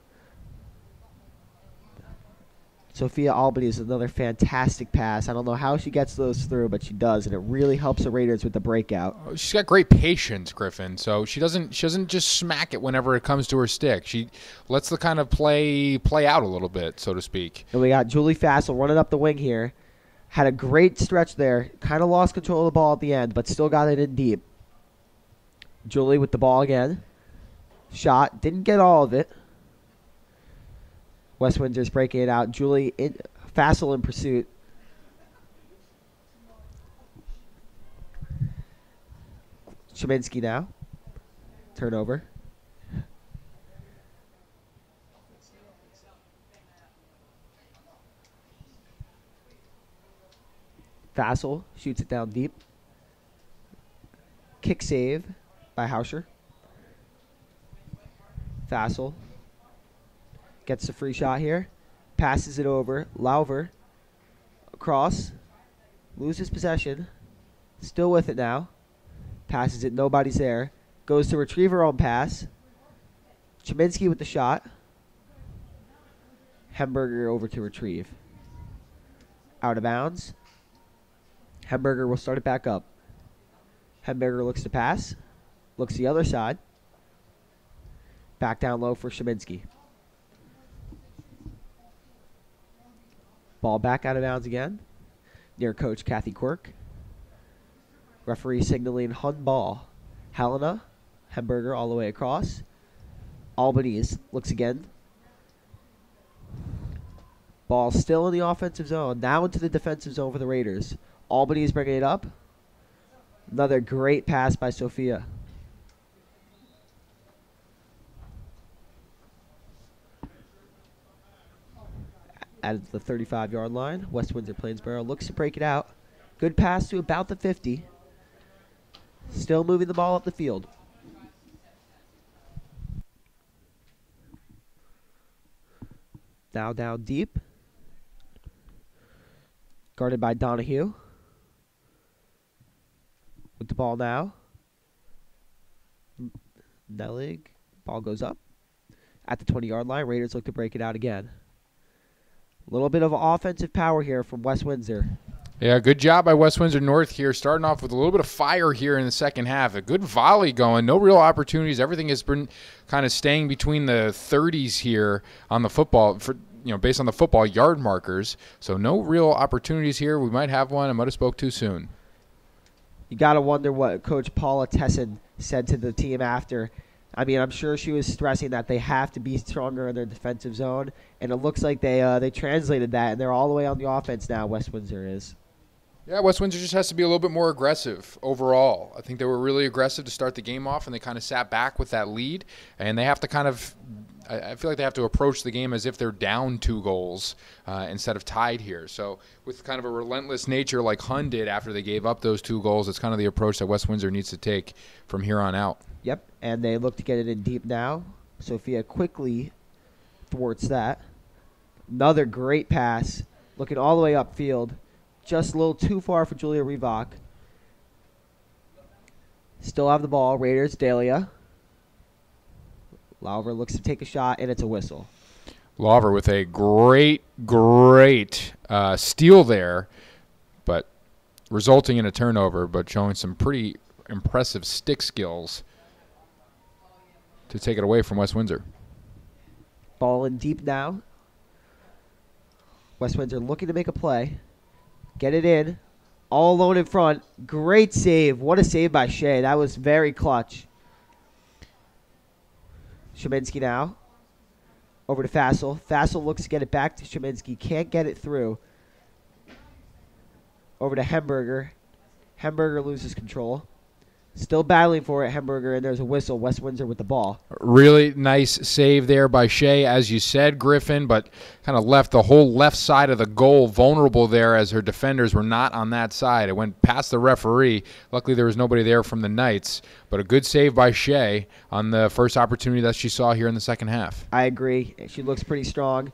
Sophia Albany is another fantastic pass. I don't know how she gets those through, but she does, and it really helps the Raiders with the breakout. She's got great patience, Griffin. So she doesn't just smack it whenever it comes to her stick. She lets the kind of play out a little bit, so to speak. And we got Julie Fassel running up the wing here. Had a great stretch there. Kind of lost control of the ball at the end, but still got it in deep. Julie with the ball again. Shot. Didn't get all of it. West Windsor's breaking it out. Julie Fassel in pursuit. Cheminsky now. Turnover. Fassel shoots it down deep. Kick save by Hauscher. Fassel gets the free shot here. Passes it over. Lauver. Across. Loses possession. Still with it now. Passes it. Nobody's there. Goes to retrieve her own pass. Cheminsky with the shot. Hemberger over to retrieve. Out of bounds. Hemberger will start it back up. Hemberger looks to pass. Looks the other side. Back down low for Cheminsky. Ball back out of bounds again. Near coach Kathy Quirk. Referee signaling Hun ball. Helena, Hemberger all the way across. Albany looks again. Ball still in the offensive zone. Now into the defensive zone for the Raiders. Albany is bringing it up. Another great pass by Sophia. At the 35-yard line, West Windsor-Plainsboro looks to break it out. Good pass to about the 50. Still moving the ball up the field. Now down deep. Guarded by Donahue. With the ball now. Nellig. Ball goes up. At the 20-yard line, Raiders look to break it out again. A little bit of offensive power here from West Windsor. Yeah, good job by West Windsor North here, starting off with a little bit of fire here in the second half. A good volley going, no real opportunities. Everything has been kind of staying between the 30s here on the football, based on the football yard markers. So no real opportunities here. We might have one. I might have spoke too soon. You got to wonder what Coach Paula Tesson said to the team after. I mean, I'm sure she was stressing that they have to be stronger in their defensive zone, and it looks like they translated that, and they're all the way on the offense now, West Windsor is. Yeah, West Windsor just has to be a little bit more aggressive overall. I think they were really aggressive to start the game off, and they kind of sat back with that lead, and they have to kind of – I feel like they have to approach the game as if they're down 2 goals instead of tied here. So with kind of a relentless nature like Hun did after they gave up those 2 goals, it's kind of the approach that West Windsor needs to take from here on out. Yep, and they look to get it in deep now. Sophia quickly thwarts that. Another great pass. Looking all the way upfield. Just a little too far for Julia Rivak. Still have the ball. Raiders, Dahlia. Lauver looks to take a shot, and it's a whistle. Lauver with a great steal there, but resulting in a turnover, but showing some pretty impressive stick skills to take it away from West Windsor. Ball in deep now. West Windsor looking to make a play. Get it in. All alone in front. Great save. What a save by Shea. That was very clutch. Sheminsky now. Over to Fassel. Fassel looks to get it back to Sheminsky. Can't get it through. Over to Hemberger. Hemberger loses control. Still battling for it, Hemberger, and there's a whistle. West Windsor with the ball. Really nice save there by Shea, as you said, Griffin, but kind of left the whole left side of the goal vulnerable there as her defenders were not on that side. It went past the referee. Luckily, there was nobody there from the Knights, but a good save by Shea on the first opportunity that she saw here in the second half. I agree. She looks pretty strong.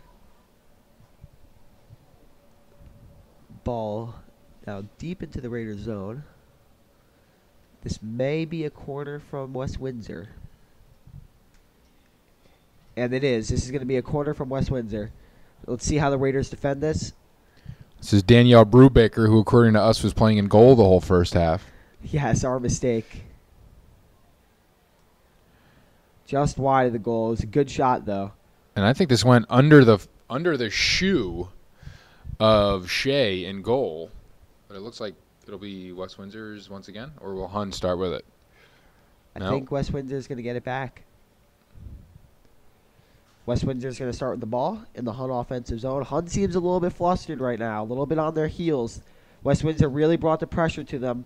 Ball now deep into the Raiders zone. This may be a corner from West Windsor. And it is. This is going to be a corner from West Windsor. Let's see how the Raiders defend this. This is Danielle Brubaker, who, according to us, was playing in goal the whole first half. Yes, our mistake. Just wide of the goal. It was a good shot, though. And I think this went under the shoe of Shea in goal. But it looks like it'll be West Windsor's once again, or will Hun start with it? I think West Windsor's going to get it back. West Windsor's going to start with the ball in the Hun offensive zone. Hun seems a little bit flustered right now, a little bit on their heels. West Windsor really brought the pressure to them.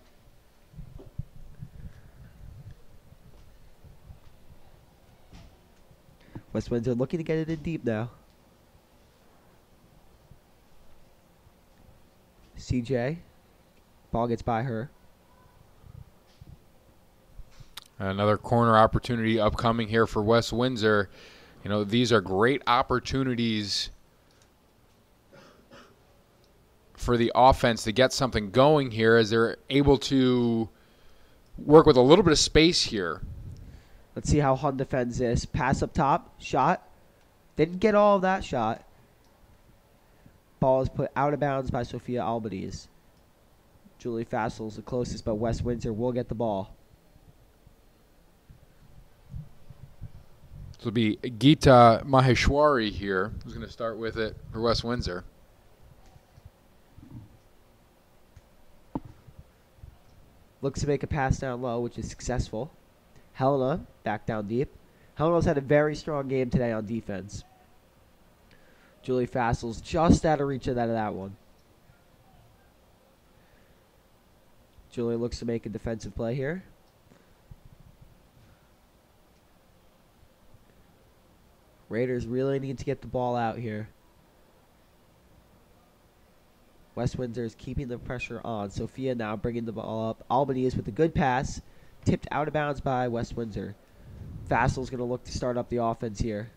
West Windsor looking to get it in deep now. CJ. Ball gets by her. Another corner opportunity upcoming here for West Windsor. You know, these are great opportunities for the offense to get something going here as they're able to work with a little bit of space here. Let's see how Hun defends this. Pass up top. Shot. Didn't get all of that shot. Ball is put out of bounds by Sophia Albanese. Julie Fassel's the closest, but West Windsor will get the ball. This will be Geeta Maheshwari here, who's going to start with it for West Windsor. Looks to make a pass down low, which is successful. Helena back down deep. Helena's had a very strong game today on defense. Julie Fassel's just out of reach of that one. Julie looks to make a defensive play here. Raiders really need to get the ball out here. West Windsor is keeping the pressure on. Sophia now bringing the ball up. Albany is with a good pass. Tipped out of bounds by West Windsor. Fassel's going to look to start up the offense here.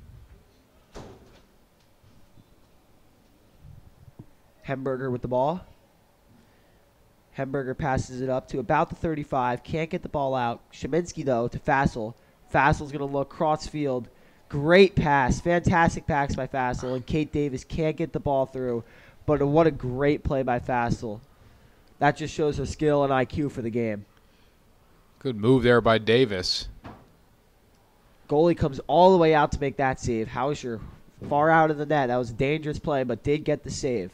Hemberger with the ball. Hemberger passes it up to about the 35. Can't get the ball out. Sheminsky, though, to Fassel. Fassel's going to look cross field. Great pass. Fantastic pass by Fassel. And Kate Davis can't get the ball through. But what a great play by Fassel. That just shows her skill and IQ for the game. Good move there by Davis. Goalie comes all the way out to make that save. Hauser far out of the net. That was a dangerous play, but did get the save.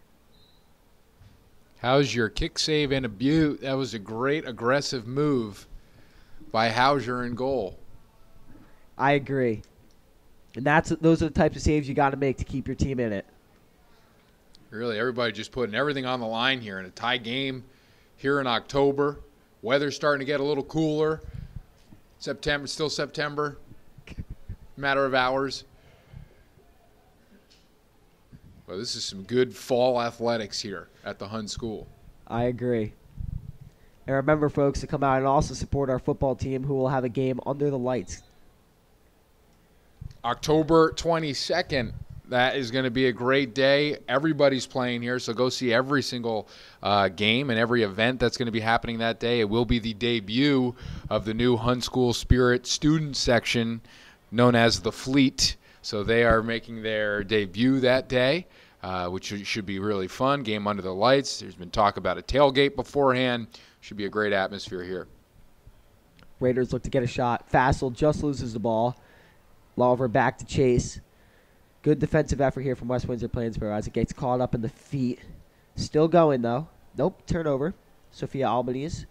How's your kick save and a beaut? That was a great aggressive move by Hauser in goal. I agree. And those are the types of saves you got to make to keep your team in it. Really, everybody just putting everything on the line here in a tie game here in October. Weather's starting to get a little cooler. September, still September. Matter of hours. Well, this is some good fall athletics here at the Hun School. I agree. And remember, folks, to come out and also support our football team, who will have a game under the lights. October 22nd That is going to be a great day. Everybody's playing here, so go see every single game and every event that's going to be happening that day. It will be the debut of the new Hun School Spirit student section known as the Fleet. So they are making their debut that day, which should be really fun. Game under the lights. There's been talk about a tailgate beforehand. Should be a great atmosphere here. Raiders look to get a shot. Fassel just loses the ball. Lawver back to chase. Good defensive effort here from West Windsor-Plainsboro as it gets caught up in the feet. Still going, though. Nope, turnover. Sophia Albanese.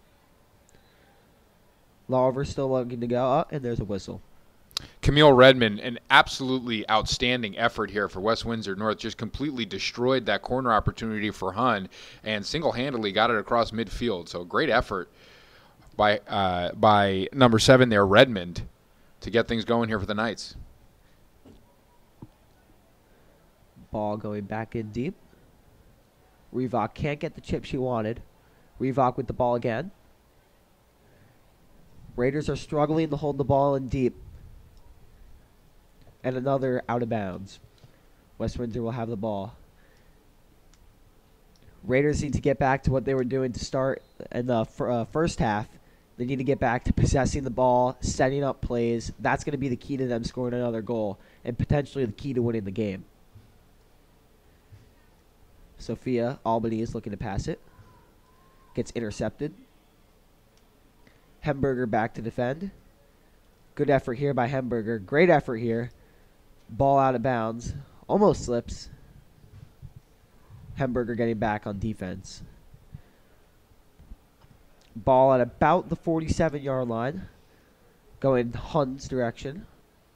Lawver still looking to go. Oh, and there's a whistle. Camille Redmond, an absolutely outstanding effort here for West Windsor North. Just completely destroyed that corner opportunity for Hun and single-handedly got it across midfield. So great effort by number 7 there, Redmond, to get things going here for the Knights. Ball going back in deep. Revok can't get the chip she wanted. Revok with the ball again. Raiders are struggling to hold the ball in deep. And another out of bounds. West Windsor will have the ball. Raiders need to get back to what they were doing to start in the first half. They need to get back to possessing the ball, setting up plays. That's going to be the key to them scoring another goal and potentially the key to winning the game. Sophia Albany is looking to pass it. Gets intercepted. Hemberger back to defend. Good effort here by Hemberger. Great effort here. Ball out of bounds. Almost slips. Hemberger getting back on defense. Ball at about the 47-yard line. Going Hun's direction.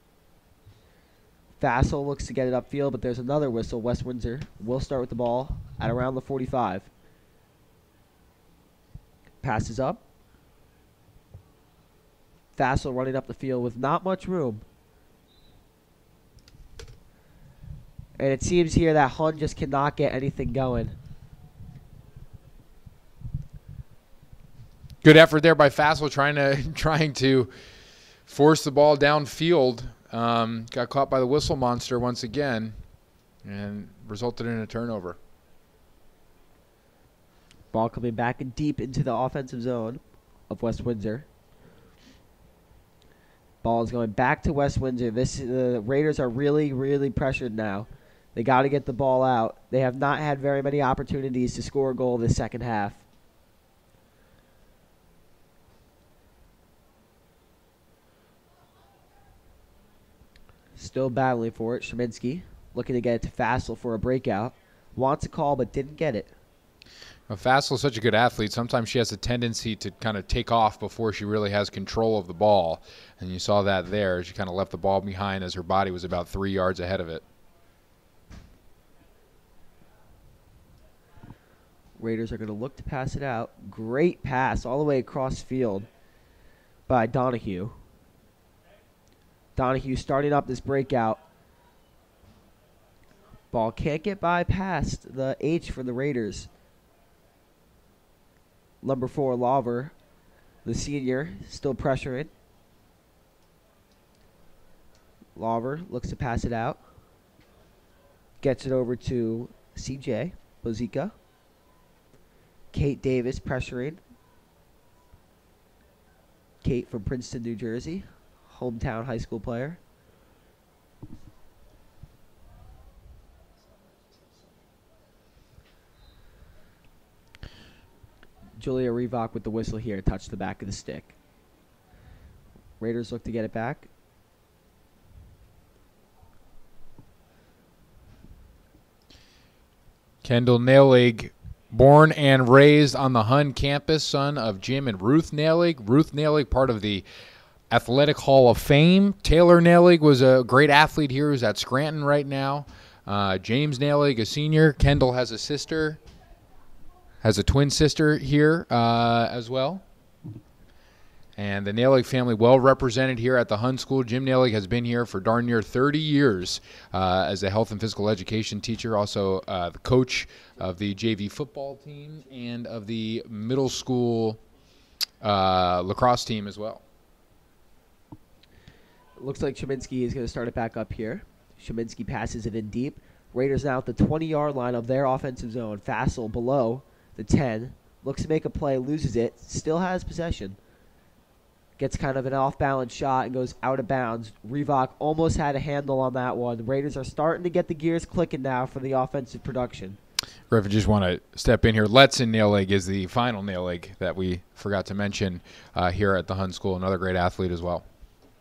Fassel looks to get it upfield, but there's another whistle. West Windsor will start with the ball at around the 45. Passes up. Fassel running up the field with not much room. And it seems here that Hun just cannot get anything going. Good effort there by Fassel trying to force the ball downfield. Got caught by the whistle monster once again and resulted in a turnover. Ball coming back and deep into the offensive zone of West Windsor. Ball is going back to West Windsor. The Raiders are really, really pressured now. They got to get the ball out. They have not had very many opportunities to score a goal this second half. Still battling for it. Sheminsky looking to get it to Fassel for a breakout. Wants a call but didn't get it. Well, Fassel's such a good athlete. Sometimes she has a tendency to kind of take off before she really has control of the ball. And you saw that there. She kind of left the ball behind as her body was about 3 yards ahead of it. Raiders are going to look to pass it out. Great pass all the way across field by Donahue. Donahue starting up this breakout. Ball can't get by past the H for the Raiders. Number 4, Lawver, the senior, still pressuring. Lawver looks to pass it out. Gets it over to CJ Bozika. Kate Davis pressuring. Kate from Princeton, New Jersey. Hometown high school player. Julia Revok with the whistle here. Touch the back of the stick. Raiders look to get it back. Kendall Naelig, born and raised on the Hun campus, son of Jim and Ruth Naelig. Ruth Naelig, part of the Athletic Hall of Fame. Taylor Naelig was a great athlete here who's at Scranton right now. James Naelig, a senior. Kendall has a sister, has a twin sister here as well. And the Naelig family well represented here at the Hun School. Jim Naelig has been here for darn near 30 years as a health and physical education teacher, also the coach of the JV football team and of the middle school lacrosse team as well. Looks like Cheminsky is going to start it back up here. Szymanski passes it in deep. Raiders now at the 20-yard line of their offensive zone. Fassel below the 10. Looks to make a play, loses it. Still has possession. Gets kind of an off-balance shot and goes out of bounds. Rivak almost had a handle on that one. The Raiders are starting to get the gears clicking now for the offensive production. Griffin, just want to step in here. Letson nail leg is the final nail leg that we forgot to mention here at the Hun School. Another great athlete as well.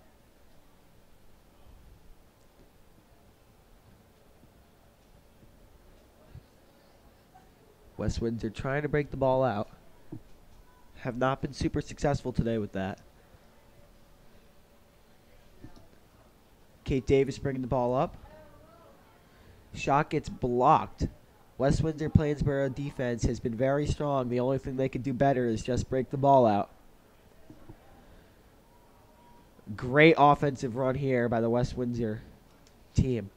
West Windsor trying to break the ball out. Have not been super successful today with that. Kate Davis bringing the ball up. Shot gets blocked. West Windsor-Plainsboro defense has been very strong. The only thing they could do better is just break the ball out. Great offensive run here by the West Windsor team.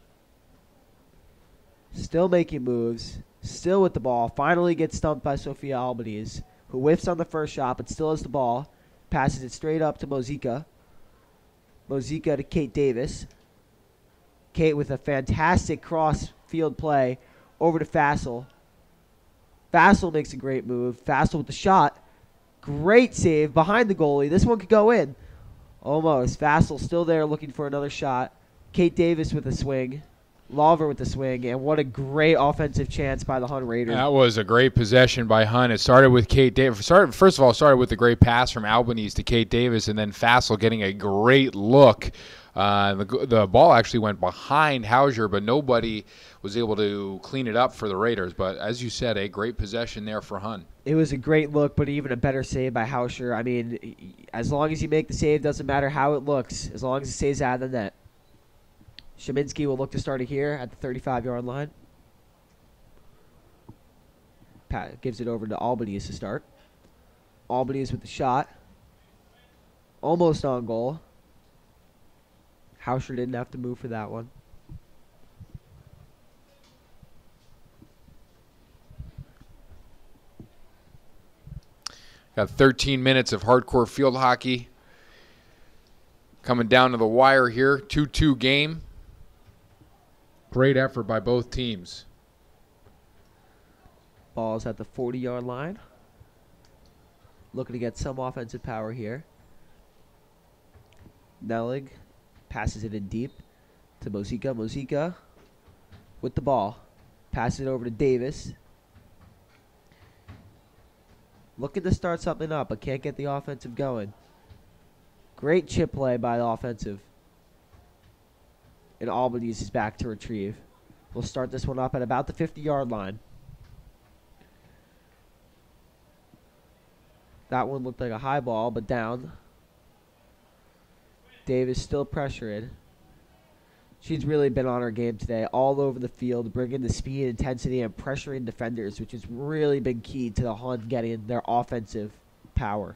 Still making moves. Still with the ball. Finally gets stumped by Sophia Albanese, who whiffs on the first shot but still has the ball. Passes it straight up to Mozica. Mozica to Kate Davis. Kate with a fantastic cross-field play over to Fassel. Fassel makes a great move. Fassel with the shot. Great save behind the goalie. This one could go in. Almost. Fassel still there looking for another shot. Kate Davis with a swing. Lawver with the swing, and what a great offensive chance by the Hun Raiders. That was a great possession by Hun. It started with Kate Davis. First of all, it started with a great pass from Albanese to Kate Davis, and then Fassel getting a great look. The ball actually went behind Hauser, but nobody was able to clean it up for the Raiders. But as you said, a great possession there for Hun. It was a great look, but even a better save by Hauser. I mean, as long as you make the save, doesn't matter how it looks, as long as it stays out of the net. Szymanski will look to start it here at the 35-yard line. Pat gives it over to Albanese to start. Albanese with the shot. Almost on goal. Hauser didn't have to move for that one. Got 13 minutes of hardcore field hockey coming down to the wire here. 2-2 game. Great effort by both teams. Ball's at the 40-yard line. Looking to get some offensive power here. Nellig passes it in deep to Mozica. Mozica with the ball. Passes it over to Davis. Looking to start something up, but can't get the offensive going. Great chip play by the offensive. And Albanese is back to retrieve. We'll start this one up at about the 50-yard line. That one looked like a high ball, but down. Davis still pressuring. She's really been on her game today, all over the field, bringing the speed, intensity, and pressuring defenders, which has really been key to the Hun getting their offensive power.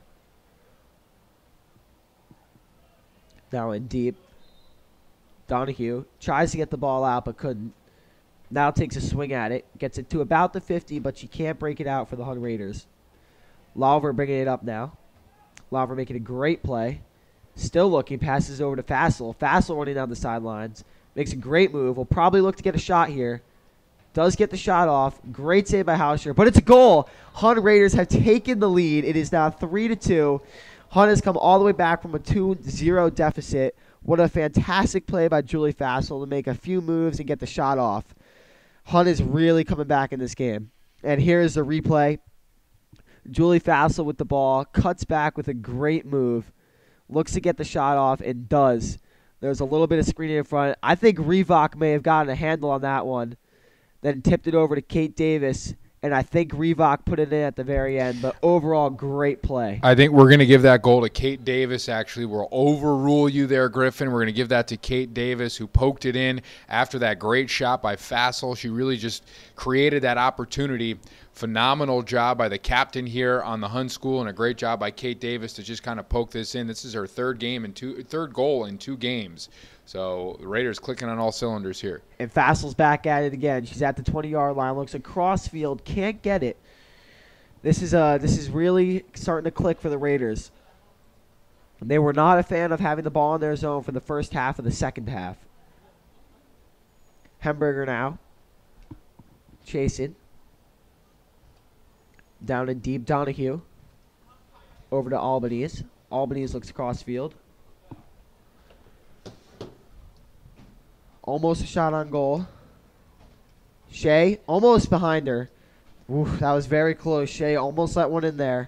Now in deep. Donahue tries to get the ball out but couldn't. Now takes a swing at it. Gets it to about the 50, but she can't break it out for the Hun Raiders. Lawver bringing it up now. Lawver making a great play. Still looking. Passes over to Fassel. Fassel running down the sidelines. Makes a great move. Will probably look to get a shot here. Does get the shot off. Great save by Hauser, but it's a goal. Hun Raiders have taken the lead. It is now 3-2. Hun has come all the way back from a 2-0 deficit. What a fantastic play by Julie Fassel to make a few moves and get the shot off. Hun is really coming back in this game. And here's the replay. Julie Fassel with the ball. Cuts back with a great move. Looks to get the shot off and does. There's a little bit of screening in front. I think Rivak may have gotten a handle on that one. Then tipped it over to Kate Davis. And I think Rivak put it in at the very end. But overall, great play. I think we're going to give that goal to Kate Davis, actually. We'll overrule you there, Griffin. We're going to give that to Kate Davis, who poked it in after that great shot by Fassel. She really just created that opportunity. Phenomenal job by the captain here on the Hun School, and a great job by Kate Davis to just kind of poke this in. This is her third goal in 2 games. So the Raiders clicking on all cylinders here. And Fassel's back at it again. She's at the 20-yard line. Looks across field. Can't get it. This is really starting to click for the Raiders. They were not a fan of having the ball in their zone for the first half of the second half. Hemberger now. Chasing. Down and deep. Donahue. Over to Albanese. Albanese looks across field. Almost a shot on goal. Shea almost behind her. Oof, that was very close. Shea almost let one in there.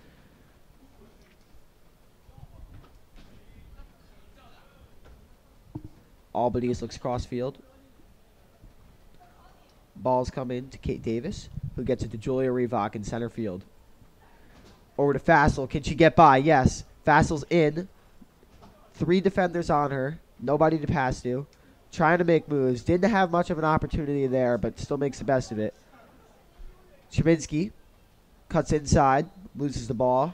Albanese looks cross field. Balls come in to Kate Davis, who gets it to Julia Revock in center field. Over to Fassel. Can she get by? Yes. Fassel's in. 3 defenders on her. Nobody to pass to. Trying to make moves. Didn't have much of an opportunity there, but still makes the best of it. Cheminsky cuts inside. Loses the ball.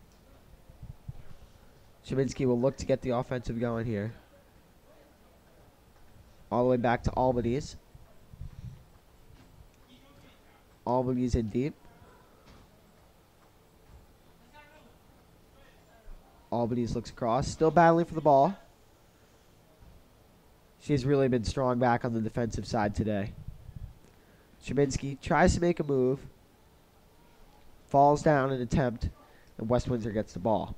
Cheminsky will look to get the offensive going here. All the way back to Albanese. Albanese in deep. Albanese looks across. Still battling for the ball. She's really been strong back on the defensive side today. Cheminsky tries to make a move. Falls down in attempt. And West Windsor gets the ball.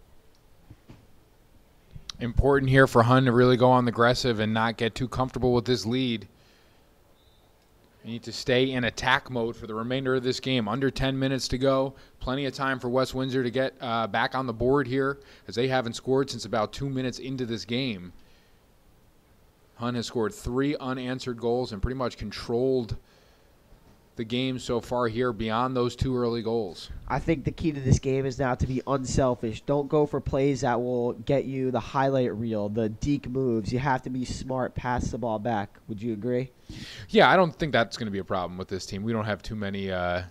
Important here for Hun to really go on the aggressive and not get too comfortable with this lead. You need to stay in attack mode for the remainder of this game. Under 10 minutes to go. Plenty of time for West Windsor to get back on the board here, as they haven't scored since about 2 minutes into this game. Hun has scored 3 unanswered goals and pretty much controlled the game so far here beyond those 2 early goals. I think the key to this game is now to be unselfish. Don't go for plays that will get you the highlight reel, the deke moves. You have to be smart, pass the ball back. Would you agree? Yeah, I don't think that's going to be a problem with this team. We don't have too many.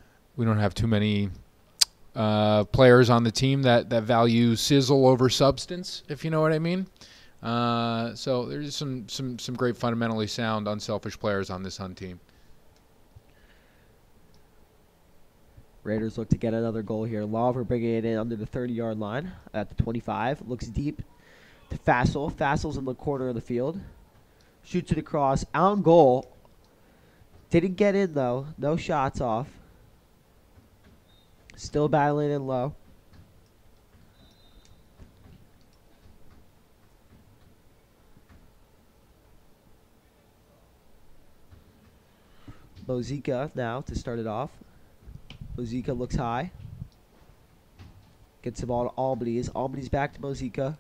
Players on the team that value sizzle over substance, if you know what I mean. So there's some great fundamentally sound, unselfish players on this Hun team. Raiders look to get another goal here. Lawver bringing it in under the 30-yard line at the 25. Looks deep to Fassel. Fassel's in the corner of the field. Shoots it across. On goal. Didn't get in, though. No shots off. Still battling in low. Mozika now to start it off. Mozika looks high. Gets the ball to Albanese. Albanese back to Mozika.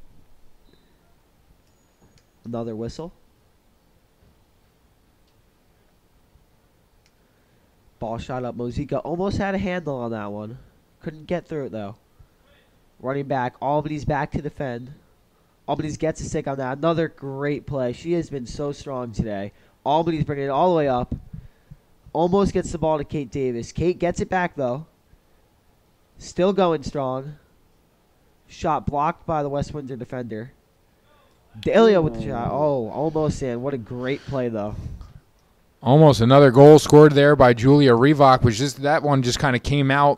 Another whistle. Ball shot up. Mozika almost had a handle on that one. Couldn't get through it, though. Running back. Albanese back to defend. Albanese gets a stick on that. Another great play. She has been so strong today. Albanese bringing it all the way up. Almost gets the ball to Kate Davis. Kate gets it back, though. Still going strong. Shot blocked by the West Windsor defender. Dahlia with the shot. Oh, almost in. What a great play, though. Almost another goal scored there by Julia Revock, which that one just kind of came out.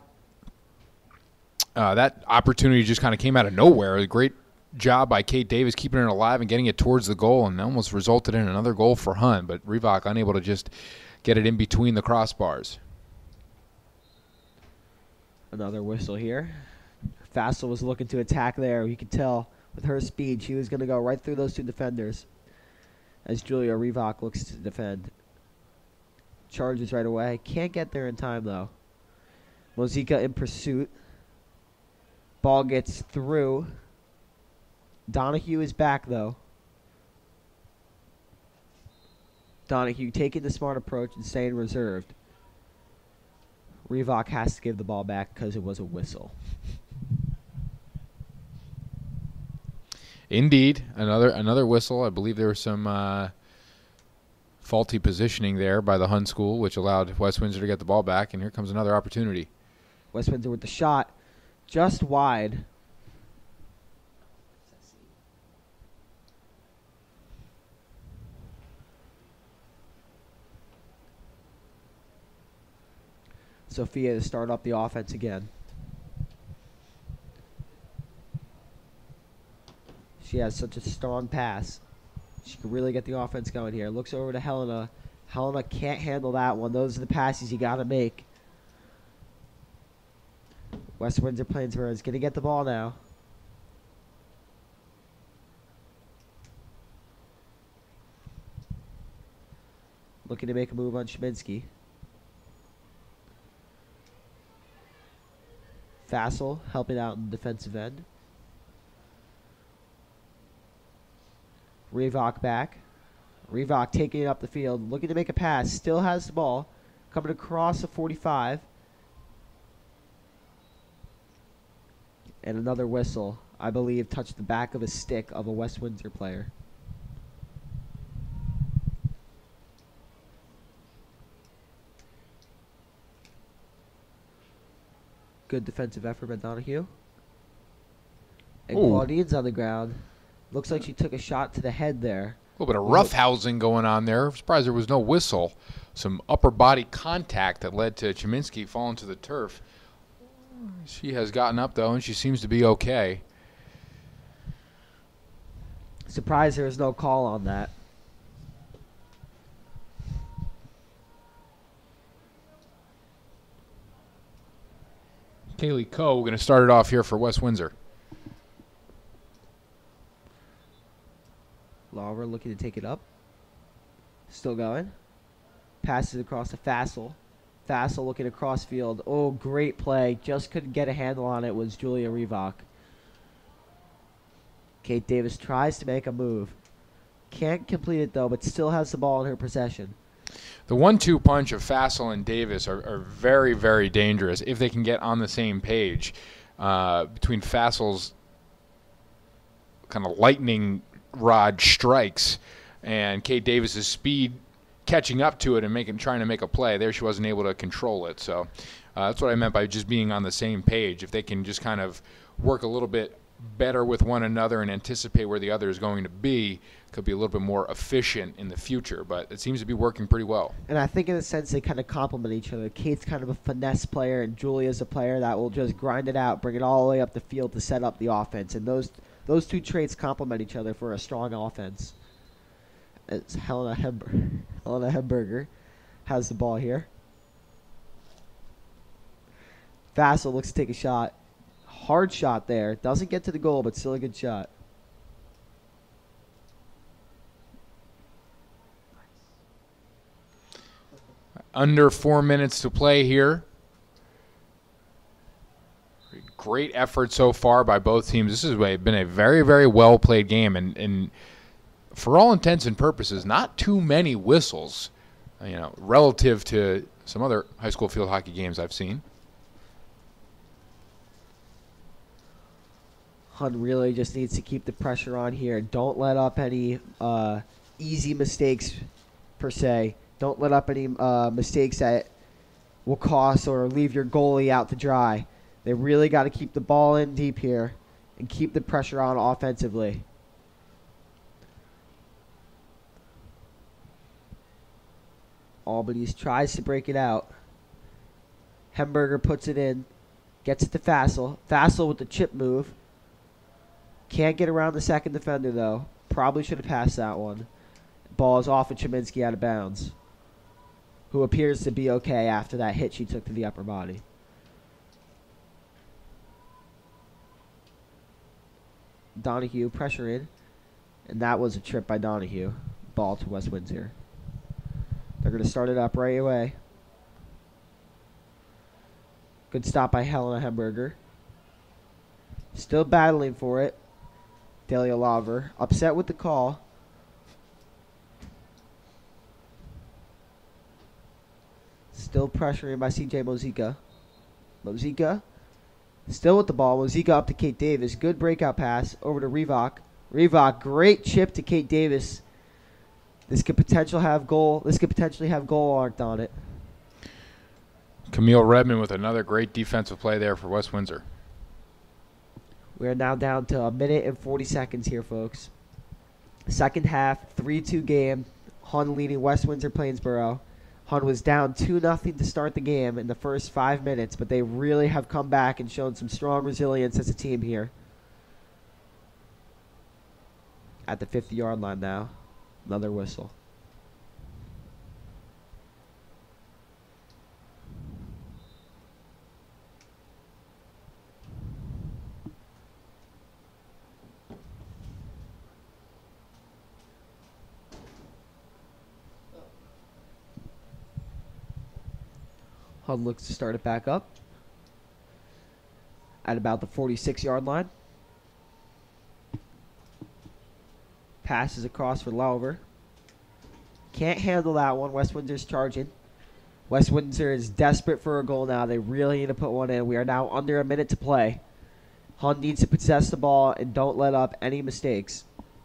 That opportunity just kind of came out of nowhere. A great job by Kate Davis keeping it alive and getting it towards the goal, and almost resulted in another goal for Hun, but Revock unable to just get it in between the crossbars. Another whistle here. Fassel was looking to attack there. You could tell with her speed she was going to go right through those 2 defenders as Julia Revock looks to defend. Charges right away. Can't get there in time, though. Mozika in pursuit. Ball gets through. Donahue is back, though. Donahue taking the smart approach and staying reserved. Revock has to give the ball back because it was a whistle. Indeed, another whistle. I believe there was some faulty positioning there by the Hun school, which allowed West Windsor to get the ball back, and here comes another opportunity. West Windsor with the shot just wide. Sophia to start up the offense again. She has such a strong pass. She can really get the offense going here. Looks over to Helena. Helena can't handle that one. Those are the passes you got to make. West Windsor-Plainsboro is going to get the ball now. Looking to make a move on Cheminsky. Fassel helping out in the defensive end. Revok back. Revok taking it up the field, looking to make a pass. Still has the ball. Coming across the 45. And another whistle, I believe, touched the back of a stick of a West Windsor player. Good defensive effort by Donahue. And Ooh. Claudine's on the ground. Looks like she took a shot to the head there. A little bit of roughhousing going on there. I'm surprised there was no whistle. Some upper body contact that led to Cheminsky falling to the turf. She has gotten up, though, and she seems to be okay. Surprised there was no call on that. Kaylee Coe going to start it off here for West Windsor. Lawver looking to take it up. Still going. Passes across to Fassel. Fassel looking across field. Oh, great play. Just couldn't get a handle on it was Julia Revok. Kate Davis tries to make a move. Can't complete it, though, but still has the ball in her possession. The 1-2 punch of Fassel and Davis are very, very dangerous if they can get on the same page. Between Fassel's kind of lightning rod strikes and Kate Davis's speed catching up to it and trying to make a play. There she wasn't able to control it. So that's what I meant by just being on the same page. If they can just kind of work a little bit better with one another and anticipate where the other is going to be, could be a little bit more efficient in the future. But it seems to be working pretty well. And I think in a sense they kind of complement each other. Kate's kind of a finesse player, and Julia's a player that will just grind it out, bring it all the way up the field to set up the offense. And those two traits complement each other for a strong offense. It's Helena Hemberger has the ball here. Fassel looks to take a shot. Hard shot there. Doesn't get to the goal, but still a good shot. Under 4 minutes to play here. Great effort so far by both teams. This has been a very, very well-played game, and for all intents and purposes, not too many whistles, relative to some other high school field hockey games I've seen. Hun really just needs to keep the pressure on here. Don't let up any easy mistakes, per se. Don't let up any mistakes that will cost or leave your goalie out to dry. They really got to keep the ball in deep here and keep the pressure on offensively. Albany tries to break it out. Hemberger puts it in. Gets it to Fassel. Fassel with the chip move. Can't get around the second defender, though. Probably should have passed that one. Ball is off of Cheminsky out of bounds, who appears to be okay after that hit she took to the upper body. Donahue pressure in, and that was a trip by Donahue. Ball to West Windsor. They're going to start it up right away. Good stop by Helena Hemberger. Still battling for it. Delia Lawver upset with the call. Still pressuring by CJ Mozica. Mozica still with the ball. Mozica up to Kate Davis. Good breakout pass over to Revok. Revok, great chip to Kate Davis. This could potentially have goal. This could potentially have goal marked on it. Camille Redmond with another great defensive play there for West Windsor. We are now down to 1 minute and 40 seconds here, folks. Second half, 3-2 game. Hun leading West Windsor-Plainsboro. Hun was down 2-0 to start the game in the first 5 minutes, but they really have come back and shown some strong resilience as a team here. At the 50-yard line now. Another whistle. Hun looks to start it back up at about the 46-yard line. Passes across for Lauver. Can't handle that one. West Windsor's charging. West Windsor is desperate for a goal now. They really need to put one in. We are now under a minute to play. Hun needs to possess the ball and don't let up any mistakes.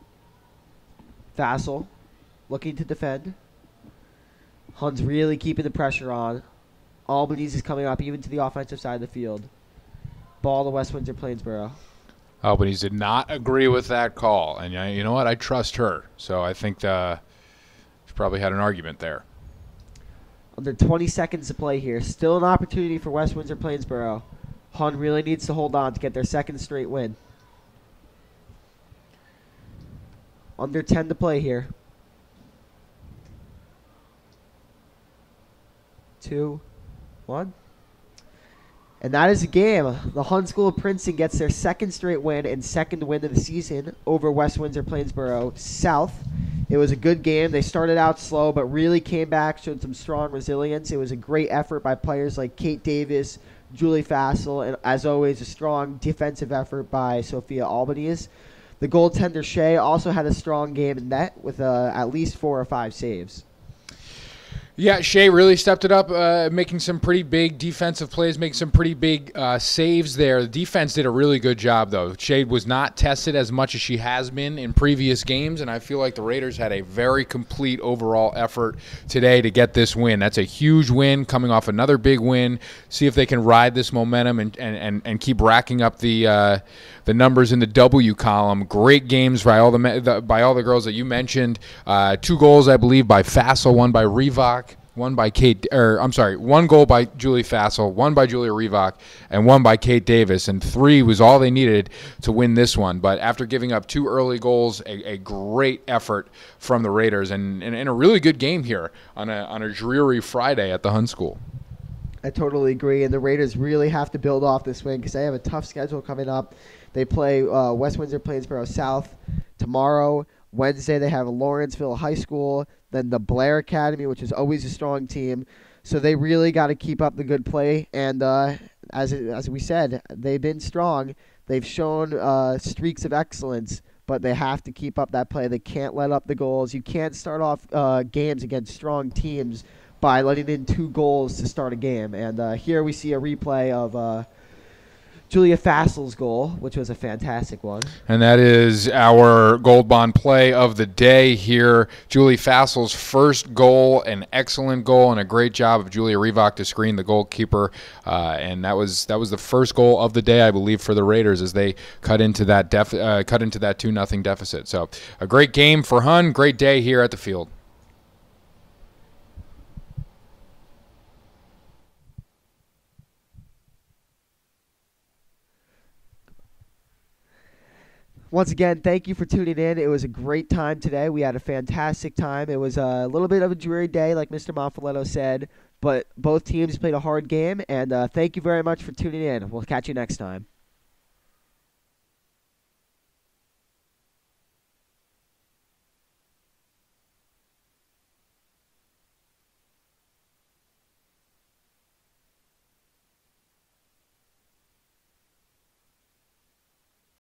Vassal looking to defend. Hun's really keeping the pressure on. Albany's is coming up even to the offensive side of the field. Ball to West Windsor-Plainsboro. Albany's did not agree with that call. And you know what? I trust her. So I think she probably had an argument there. Under 20 seconds to play here. Still an opportunity for West Windsor-Plainsboro. Hun really needs to hold on to get their second straight win. Under 10 to play here. 2, 1. And that is the game. The Hun School of Princeton gets their second straight win and second win of the season over West Windsor-Plainsboro South. It was a good game. They started out slow, but really came back, showed some strong resilience. It was a great effort by players like Kate Davis, Julie Fassel, and as always, a strong defensive effort by Sophia Albanese. The goaltender Shea also had a strong game in net with at least 4 or 5 saves. Yeah, Shea really stepped it up, making some pretty big defensive plays, making some pretty big saves there. The defense did a really good job, though. Shea was not tested as much as she has been in previous games, and I feel like the Raiders had a very complete overall effort today to get this win. That's a huge win, coming off another big win. See if they can ride this momentum and keep racking up the numbers in the W column. Great games by all the girls that you mentioned. 2 goals, I believe, by Fassel, 1 by Rivak. One goal by Julie Fassel, 1 by Julia Rivak, and 1 by Kate Davis. And 3 was all they needed to win this one. But after giving up 2 early goals, a great effort from the Raiders, and a really good game here on a dreary Friday at the Hun School. I totally agree, and the Raiders really have to build off this win because they have a tough schedule coming up. They play West Windsor-Plainsboro South tomorrow. Wednesday they have Lawrenceville High School, then the Blair Academy, which is always a strong team. So they really got to keep up the good play. And as we said, they've been strong. They've shown streaks of excellence, but they have to keep up that play. They can't let up the goals. You can't start off games against strong teams by letting in 2 goals to start a game. And here we see a replay of Julia Fassel's goal, which was a fantastic one. And that is our Gold Bond play of the day here. Julie Fassel's first goal, an excellent goal, and a great job of Julia Rivak to screen the goalkeeper. And that was the first goal of the day, I believe, for the Raiders as they cut into that 2-0 deficit. So a great game for Hun. Great day here at the field. Once again, thank you for tuning in. It was a great time today. We had a fantastic time. It was a little bit of a dreary day, like Mr. Monfiletto said, but both teams played a hard game, and thank you very much for tuning in. We'll catch you next time.